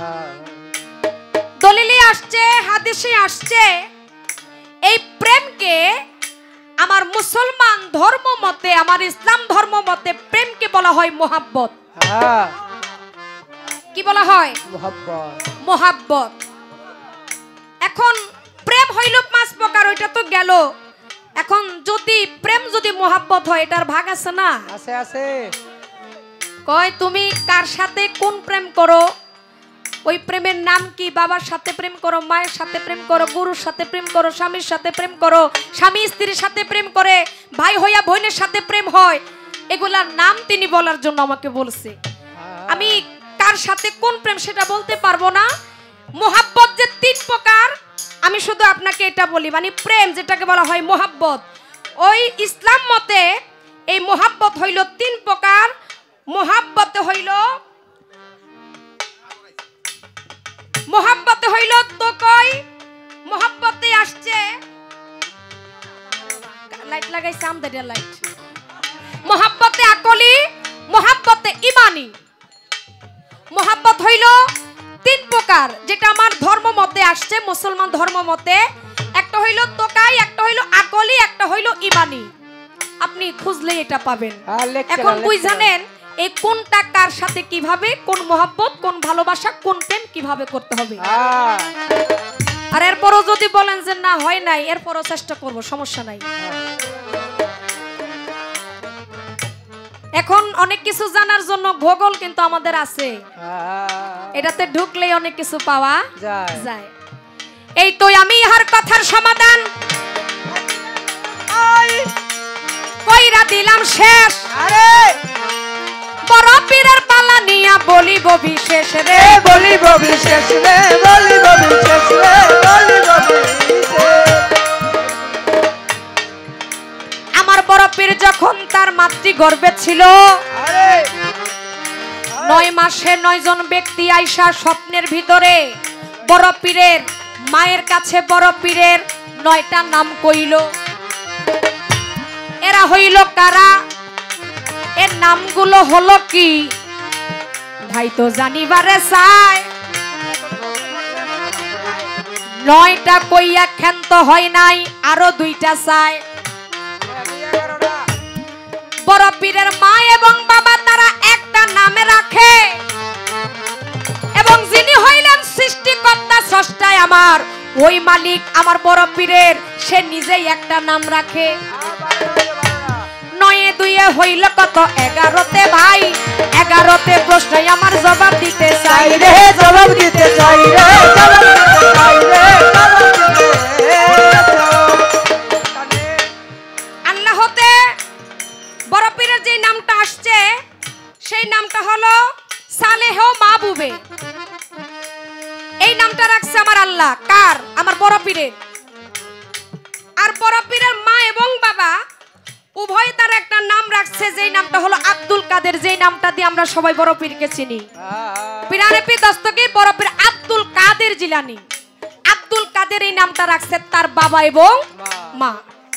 দলিলে আসছে, হাদিসে আসছে, এই প্রেমকে আমার মুসলমান ধর্ম মতে, আমার ইসলাম ধর্ম মতে প্রেমকে বলা হয় মোহাব্বত। কি বলা হয়? মোহাব্বত। এখন প্রেম হইল 5 প্রকার, ওইটা তো গেল। এখন যদি প্রেম যদি মোহাব্বত হয়, এটার ভাগ আছে না? আছে আছে। কয় তুমি কার সাথে কোন প্রেম করো, ওই প্রেমের নাম কি? বাবার সাথে প্রেম করো, মায়ের সাথে প্রেম করো, গুরুর সাথে প্রেম করো, স্বামীর সাথে প্রেম করো, স্বামী স্ত্রীর সাথে প্রেম করে, ভাই হইয়া বোনের সাথে প্রেম হয়। এগুলার নাম তিনি বলার জন্য আমাকে বলছে। আমি কার সাথে কোন প্রেম সেটা বলতে পারবো না। মোহাব্বত যে 3 প্রকার, আমি শুধু আপনাকে এটা বলি, মানে প্রেম যেটাকে বলা হয় মোহাব্বত, ওই ইসলাম মতে এই মোহাব্বত হইল 3 প্রকার। মোহাব্বতে হইল তো কয় মোহাব্বতে আসছে, লাইট লাগাইছে আমাদের লাইট। মোহাব্বতে আকলি, মোহাব্বতে ইমানি। মোহাব্বত হইল 3 প্রকার, যেটা আমার ধর্ম মতে আসছে, মুসলমান ধর্ম মতে। একটা হইল তোকাই, একটা হইল আকলি, একটা হইল ইমানি। আপনি খুঁজলে এটা পাবেন। এখন বুঝ জানেন এই কোনটা কার সাথে কিভাবে, কোন মোহাব্বত, কোন ভালোবাসা, কোন প্রেম কিভাবে করতে হবে। আর এরপরও যদি বলেন যে না হয় নাই, এরপরও চেষ্টা করব, সমস্যা নাই। এখন অনেক কিছু জানার জন্য গুগল কিন্তু আমাদের আছে, এটাতে ঢুকলেই অনেক কিছু পাওয়া যায়। এই তো আমি ইহার কথার সমাধান কইরা দিলাম শেষ। বড় পীরের পালা নিয়া বলিব বিশেষ রে, বলিব বিশেষ রে, বলিব বিশেষ রে, বলিব আমার বড় পীর যখন তার মাতৃগর্ভে ছিল, 9 মাসে 9 জন ব্যক্তি আইসা স্বপ্নের ভিতরে বড় পীরের মায়ের কাছে বড় পীরের 9টা নাম কইল। এরা হইল কারা? এর নামগুলো হলো কি ভাই তো জানিবারে চাই। 9টা কইয়া ক্ষান্ত হয় নাই, আরো 2টা চাই। বড় পীরের মা এবং বাবা তারা একটা নামে রাখে, এবং যিনি হইলেন সৃষ্টিকর্তা স্রষ্টায় আমার ওই মালিক আমার বড় পীরের, সে নিজেই একটা নাম রাখে। 9 2 হইল কত? 11তে ভাই। 11তে প্রশ্ন আমার জবাব দিতে চাই রে, জবাব দিতে চাই রে, জবাব দিতে চাই রে, আল্লাহ হতে বড় পীরের যে নামটা আসছে সেই নামটা হলো সালেহ মাহবুবে। এই নামটা রাখছে আমার আল্লাহ। কার? আমার বড় পীরের। আমার বড় পীরের মা এবং বাবা উভয় তার একটা নাম রাখছে, যেই নামটা হলো আব্দুল কাদের, যেই নামটা দিয়ে আমরা সবাই বড় পীরকে চিনি। পীরানে পীর দস্তগীর বড় পীর আব্দুল কাদের জিলানী। আব্দুল কাদের এই নামটা রাখছে তার বাবা এবং মা।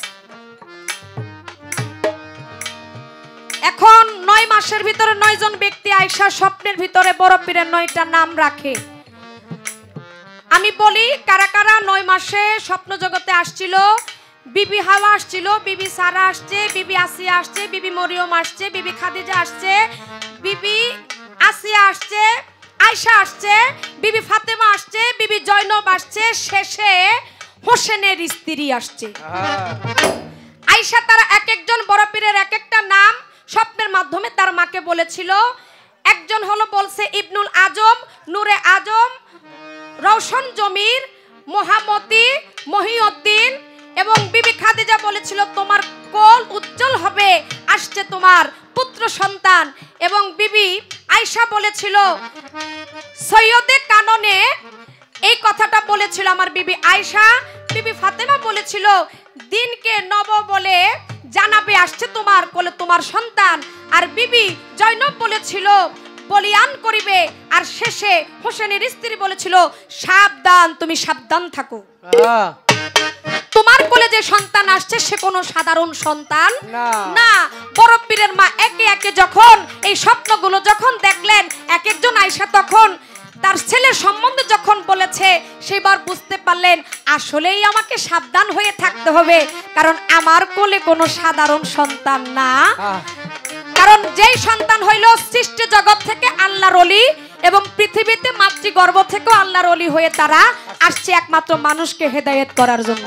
এখন 9 মাসের ভিতরে 9 জন ব্যক্তি আয়েশা স্বপ্নের ভিতরে বড় পীরের 9টা নাম রাখে। আমি বলি কারা কারা 9 মাসে স্বপ্ন জগতে আসছিল। বিবি হাওয়া আসছিল, বিবি সারা আসছে, বিবি আসিয়া আসছে, বিবি মরিয়ম আসছে, বিবি খাদিজা আসছে, বিবি আসিয়া আসছে, আয়েশা আসছে, বিবি ফাতেমা আসছে, বিবি জয়নব আসছে, শেষে হোসেনের স্ত্রী আসছে। আয়েশা তারা এক একজন বড় পীরের এক একটা নাম স্বপ্নের মাধ্যমে তার মাকে বলেছিল। একজন হলো বলছে ইবনুল আজম, নূরে আজম, রওশন জমির, মোহাম্মতি, মহিউদ্দিন, এবং বিবি খাদিজা বলেছিল তোমার কোল উজ্জ্বল হবে, আসছে তোমার পুত্র সন্তান। এবং বিবি আয়েশা বলেছিল সৈয়দে কাননে, এই কথাটা বলেছিল আমার বিবি আয়েশা। বিবি ফাতেমা বলেছিল দিনকে নব বলে জানাবে, আসছে তোমার কোলে তোমার সন্তান। আর বিবি জয়নব বলেছিল বলিয়ান করিবে। আর শেষে হোসেনের স্ত্রী বলেছিল সাবধান, তুমি সাবধান থাকো, তোমার কোলে যে সন্তান আসছে সে কোনো সাধারণ সন্তান না। বড় পীরের মা একে একে যখন এই স্বপ্নগুলো যখন দেখলেন, এক একজন আয়েশা তখন তার ছেলের সম্বন্ধে যখন বলেছে, সেবার বুঝতে পারলেন আসলেই আমাকে সাবধান হয়ে থাকতে হবে, কারণ আমার কোলে কোনো সাধারণ সন্তান না। কারণ যেই সন্তান হইল সৃষ্টি জগৎ থেকে আল্লাহর ওলি, এবং পৃথিবীতে মাতৃগর্ভ থেকেও আল্লাহর ওলি হয়ে তারা আসছে একমাত্র মানুষকে হেদায়েত করার জন্য।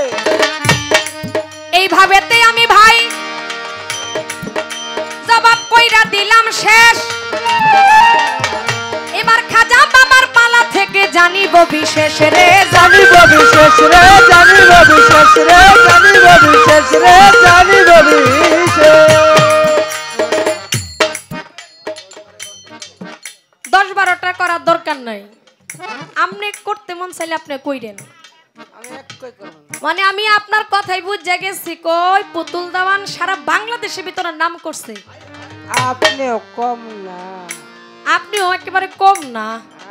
এইভাবেতে আমি ভাই জবাব কইরা দিলাম শেষ। এবার খাজা বাবার পালা থেকে জানিব বিশেষ রে, জানিব বিশেষ রে, জানিব বিশেষ রে, জানিব বিশেষ রে, জানিব বিশেষ। 10-12টা করার দরকার নাই, আপনি করতে মন চাইলে আপনি কইরেন। মানে আমি আপনার কথাই বুঝে গেছি, কই পুতুল দেওয়ান সারা বাংলাদেশের ভিতরে নাম করছে, আপনিও কম না, আপনিও একেবারে কম না।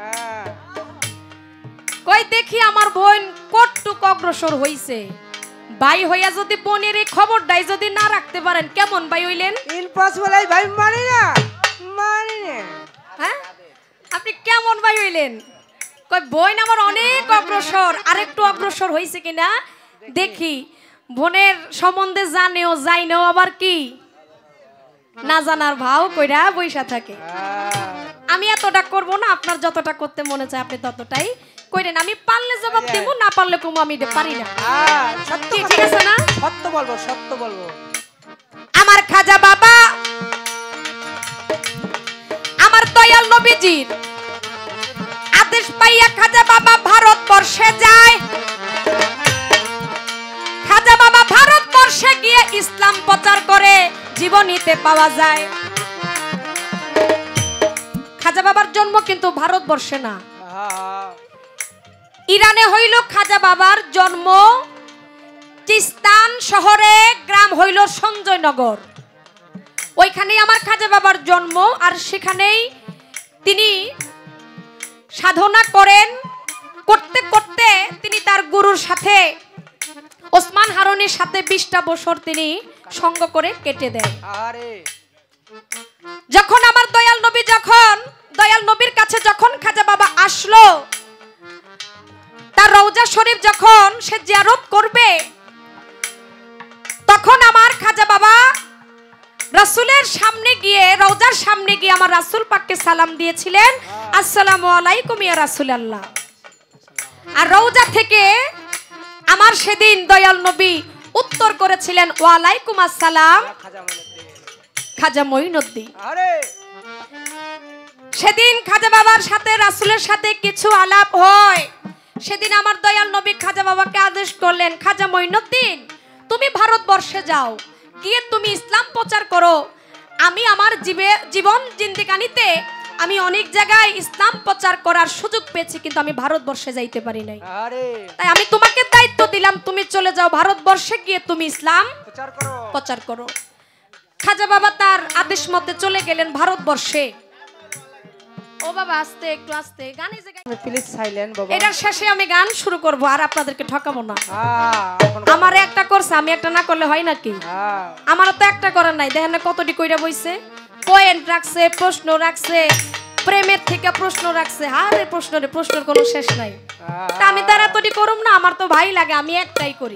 কই দেখি আমার বোন কতটুক অগ্রসর হইছে। ভাই হইয়া যদি বোনের এই খবরটাই যদি না রাখতে পারেন, কেমন ভাই হইলেন? ইম্পসিবল ভাই, মানি না, মানি না। হ্যাঁ, আপনি কেমন ভাই হইলেন? কই বোন আমার অনেক অগ্রসর, আরেকটু অগ্রসর হইছে কিনা দেখি। বোনের সম্বন্ধে জানেও যাইনেও আবার কি না জানার ভাও কইরা বইসা থাকে। আমি এতটা করব না, আপনার যতটা করতে মনে চায় আপনি ততটাই কইরেন। আমি পারলে জবাব দেব, না পারলে কম আমি পারি না। ঠিক আছে না? সত্য বলবো, সত্য বলবো। আমার খাজা বাবা, আমার দয়াল নবীজির আদেশ পাইয়া খাজা বাবা ভারতবর্ষে যায়। খাজা বাবা ভারতবর্ষে গিয়ে ইসলাম প্রচার করে, জীবনীতে পাওয়া যায়। খাজা বাবার জন্ম কিন্তু ভারতবর্ষে না, ইরানে হইল খাজা বাবার জন্ম। চিস্তান শহরে, গ্রাম হইল সঞ্জয়নগর, ওইখানেই আমার খাজা বাবার জন্ম। আর সেখানেই তিনি সাধনা করেন, করতে করতে তিনি তার গুরুর সাথে ওসমান হারুনির সাথে 20টা বছর তিনি সঙ্গ করে কেটে দেন। যখন আমার দয়াল নবী, যখন দয়াল নবীর কাছে যখন খাজা বাবা আসলো, তার রওজা শরীফ যখন সে জিয়ারত করবে, তখন আমার খাজা বাবা রাসূলের সামনে গিয়ে, রওজার সামনে গিয়ে আমার রাসূল পাককে সালাম দিয়েছিলেন, আসসালামু আলাইকুম ইয়া রাসূলুল্লাহ। আর রওজা থেকে আমার সেদিন দয়াল নবী উত্তর করেছিলেন ওয়ালাইকুম আসসালাম খাজা মঈনুদ্দিন। সেদিন খাজা বাবার সাথে রাসূলের সাথে কিছু আলাপ হয়। সেদিন আমার দয়াল নবী খাজা বাবাকে আদেশ করলেন, খাজা মঈনুদ্দিন তুমি ভারতবর্ষে যাও, গিয়ে তুমি ইসলাম প্রচার করো। আমি আমার জীবন জিন্দেগানিতে আমি অনেক জায়গায় ইসলাম প্রচার করার সুযোগ পেয়েছি, কিন্তু আমি ভারতবর্ষে যাইতে পারি নাই। আরে তাই আমি তোমাকে দায়িত্ব দিলাম, তুমি চলে যাও ভারতবর্ষে, গিয়ে তুমি ইসলাম প্রচার করো। খাজা বাবা তার আদেশ মতে চলে গেলেন ভারতবর্ষে। ও বাবা আস্তে, একটু আস্তে, গানে প্লিজ সাইলেন্ট বাবা। এটার শেষে আমি গান শুরু করব, আর আপনাদেরকে ঠকাবো না। আমার একটা করছে, আমি একটা না করলে হয় নাকি? আমার তো একটা করার নাই, দেখেন না কতটি কইরা বইছে, পয়েন্ট রাখছে, প্রশ্ন রাখছে, প্রেমের থেকে প্রশ্ন রাখছে। আরে প্রশ্নের কোনো শেষ নাই। তা আমি তার এতটি করুম না, আমার তো ভাই লাগে, আমি একটাই করি।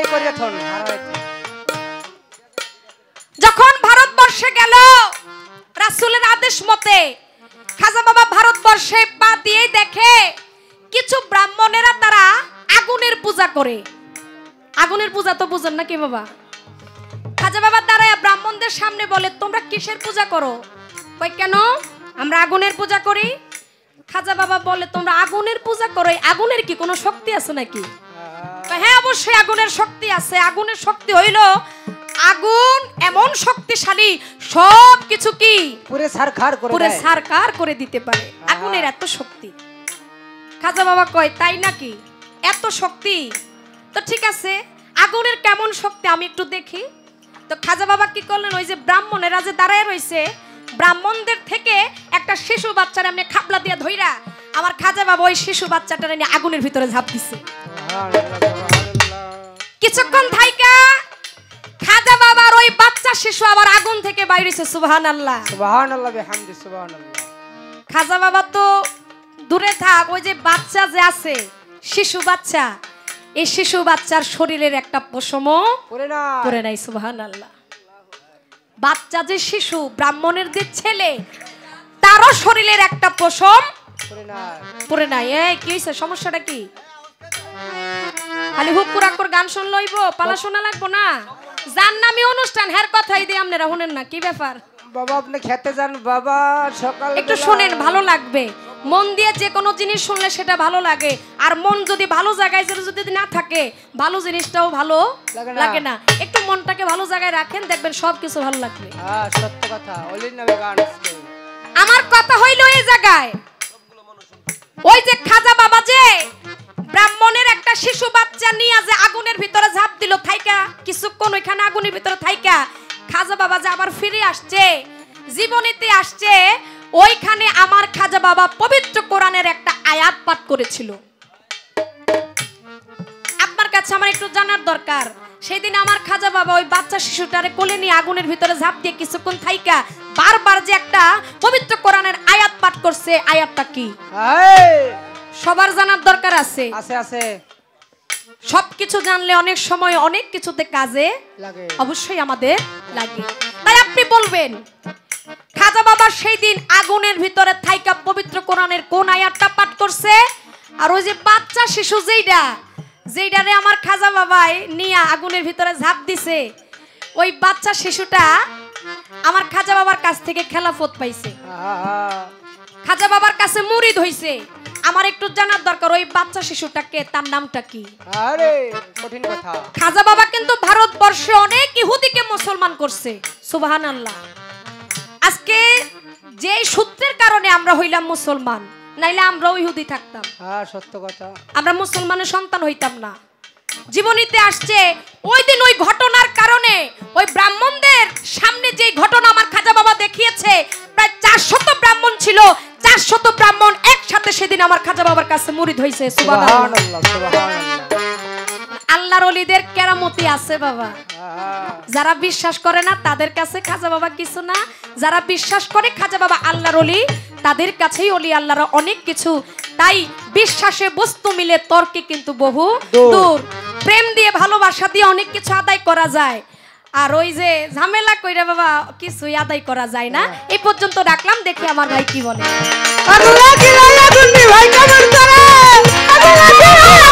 যখন ভারতবর্ষে গেল রাসূলের আদেশ মতে, খাজা বাবা ভারতবর্ষে পা দিয়ে দেখে কিছু ব্রাহ্মণেরা তারা আগুনের পূজা করে। আগুনের পূজা তো বুঝেন নাকি বাবা? খাজা বাবা দাঁড়ায় ব্রাহ্মণদের সামনে বলে, তোমরা কিসের পূজা করো? কই কেন? আমরা আগুনের পূজা করি। খাজা বাবা বলে, তোমরা আগুনের পূজা করো, আগুনের কি কোনো শক্তি আছে নাকি? হ্যাঁ অবশ্যই আগুনের শক্তি আছে। আগুনের শক্তি হইল, আগুন এমন শক্তিশালী, সব কিছু কি পুরো সারকার করে দিতে পারে। আগুনের এত শক্তি। খাজা বাবা কয়, তাই নাকি? এত শক্তি? তো ঠিক আছে, আগুনের কেমন শক্তি আমি একটু দেখি। তো খাজা বাবা কি করলেন, ওই যে ব্রাহ্মণেরা যে দাঁড়ায় রয়েছে, ব্রাহ্মণদের থেকে একটা শিশু বাচ্চারা এমনি খাপলা দিয়ে ধইরা আমার খাজা বাবা ওই শিশু বাচ্চাটা নিয়ে আগুনের ভিতরে ঝাঁপ দিছে। কিছুক্ষণ থাইকা খাজা বাবার ওই বাচ্চা শিশু আবার আগুন থেকে বাইরে হইছে। সুবহানাল্লাহ, সুবহানাল্লাহ, বিহামদি, সুবহানাল্লাহ। খাজা বাবা তো দূরে থাক, ওই যে বাচ্চা যে আছে, শিশু বাচ্চা, এই শিশু বাচ্চার শরীরের একটা পশমও পড়ে নাই। সুবহানাল্লাহ। বাচ্চা যে শিশু, ব্রাহ্মণের যে ছেলে, তারও শরীরের একটা পশম পড়ে নাই। এই কি হইছে, সমস্যাটা কি? খালি হুকুরাকুর গান শুন লইব, পালা শোনা লাগবো না? জান নামি অনুষ্ঠান, হের কথাই দিয়ে আপনারা শুনেন না, কি ব্যাপার? বাবা আপনি খেতে যান বাবা, সকাল একটু শুনেন, ভালো লাগবে। মন দিয়ে যে কোনো জিনিস শুনলে সেটা ভালো লাগে, আর মন যদি ভালো জায়গায় যদি না থাকে, ভালো জিনিসটাও ভালো লাগে না। একটু মনটাকে ভালো জায়গায় রাখেন, দেখবেন সবকিছু ভালো লাগবে। হ্যাঁ সত্য কথা, ওলির নামে গান আছে। আমার কথা হইল এই জায়গায়, ওই যে খাজা বাবা যে ব্রাহ্মণের একটা শিশু বাচ্চা নিয়ে যে আগুনের ভিতরে ঝাঁপ দিল, থাইকা কিছুক্ষণ ওইখানে আগুনের ভিতরে থাইকা খাজা বাবা যে আবার ফিরে আসছে, জীবনীতে আসছে, ওইখানে আমার খাজা বাবা পবিত্র কোরআনের একটা আয়াত পাঠ করেছিল। আপনার কাছে আমার একটু জানার দরকার, সেদিন আমার খাজা বাবা ওই বাচ্চা শিশুটারে কোলে নিয়ে আগুনের ভিতরে ঝাঁপ দিয়ে কিছুক্ষণ থাইকা বারবার যে একটা পবিত্র কোরআনের আয়াত পাঠ করছে, আয়াতটা কি সবার জানার দরকার আছে। সবকিছু জানলে অনেক সময় অনেক কিছুতে কাজে লাগে, অবশ্যই আমাদের লাগে। তাই আপনি বলবেন, খাজা বাবা সেই দিন আগুনের ভিতরে থাইকা পবিত্র কোরআনের কোন আয়াতটা পাঠ করছে? আর ওই যে বাচ্চা শিশু যেইটারে আমার খাজা বাবাই নিয়ে আগুনের ভিতরে ঝাঁপ দিছে, ওই বাচ্চা শিশুটা আমার খাজা বাবার কাছ থেকে খেলাফত পাইছে, খাজা বাবার কাছে মুরিদ হইছে। আমার একটু জানার দরকার, ওই বাচ্চা শিশুটাকে, তার নামটা কি? আরে কঠিন কথা। খাজা বাবা কিন্তু ভারতবর্ষে অনেক ইহুদিকে মুসলমান করছে। সুবহানাল্লাহ। আজকে যে সূত্রের কারণে আমরা হইলাম মুসলমান, নাইলে আমরাও ইহুদি থাকতাম। হ্যাঁ সত্য কথা, আমরা মুসলমানের সন্তান হইতাম না। জীবনীতে আসছে, ওই দিন ওই ঘটনার কারণে ওই ব্রাহ্মণদের সামনে যে ঘটনা আমার খাজা বাবা দেখিয়েছে, প্রায় 400 ব্রাহ্মণ ছিল, 400 ব্রাহ্মণ একসাথে সেদিন আমার খাজা বাবার কাছে মুরিদ হইছে। সুবহানাল্লাহ, সুবহানাল্লাহ। আল্লাহর ওলিদের কেরামতি আছে বাবা। যারা বিশ্বাস করে না তাদের কাছে খাজা বাবা কিছু না, যারা বিশ্বাস করে খাজা বাবা আল্লাহর ওলি, তাদের কাছেই ওলি আল্লাহর অনেক কিছু। তাই বিশ্বাসে বস্তু মিলে, তর্কে কিন্তু বহু দূর। প্রেম দিয়ে, ভালোবাসা দিয়ে অনেক কিছু আদায় করা যায়, আর ওই যে ঝামেলা কইরা বাবা কিছুই আদায় করা যায় না। এই পর্যন্ত রাখলাম, দেখি আমার ভাই কি বলে।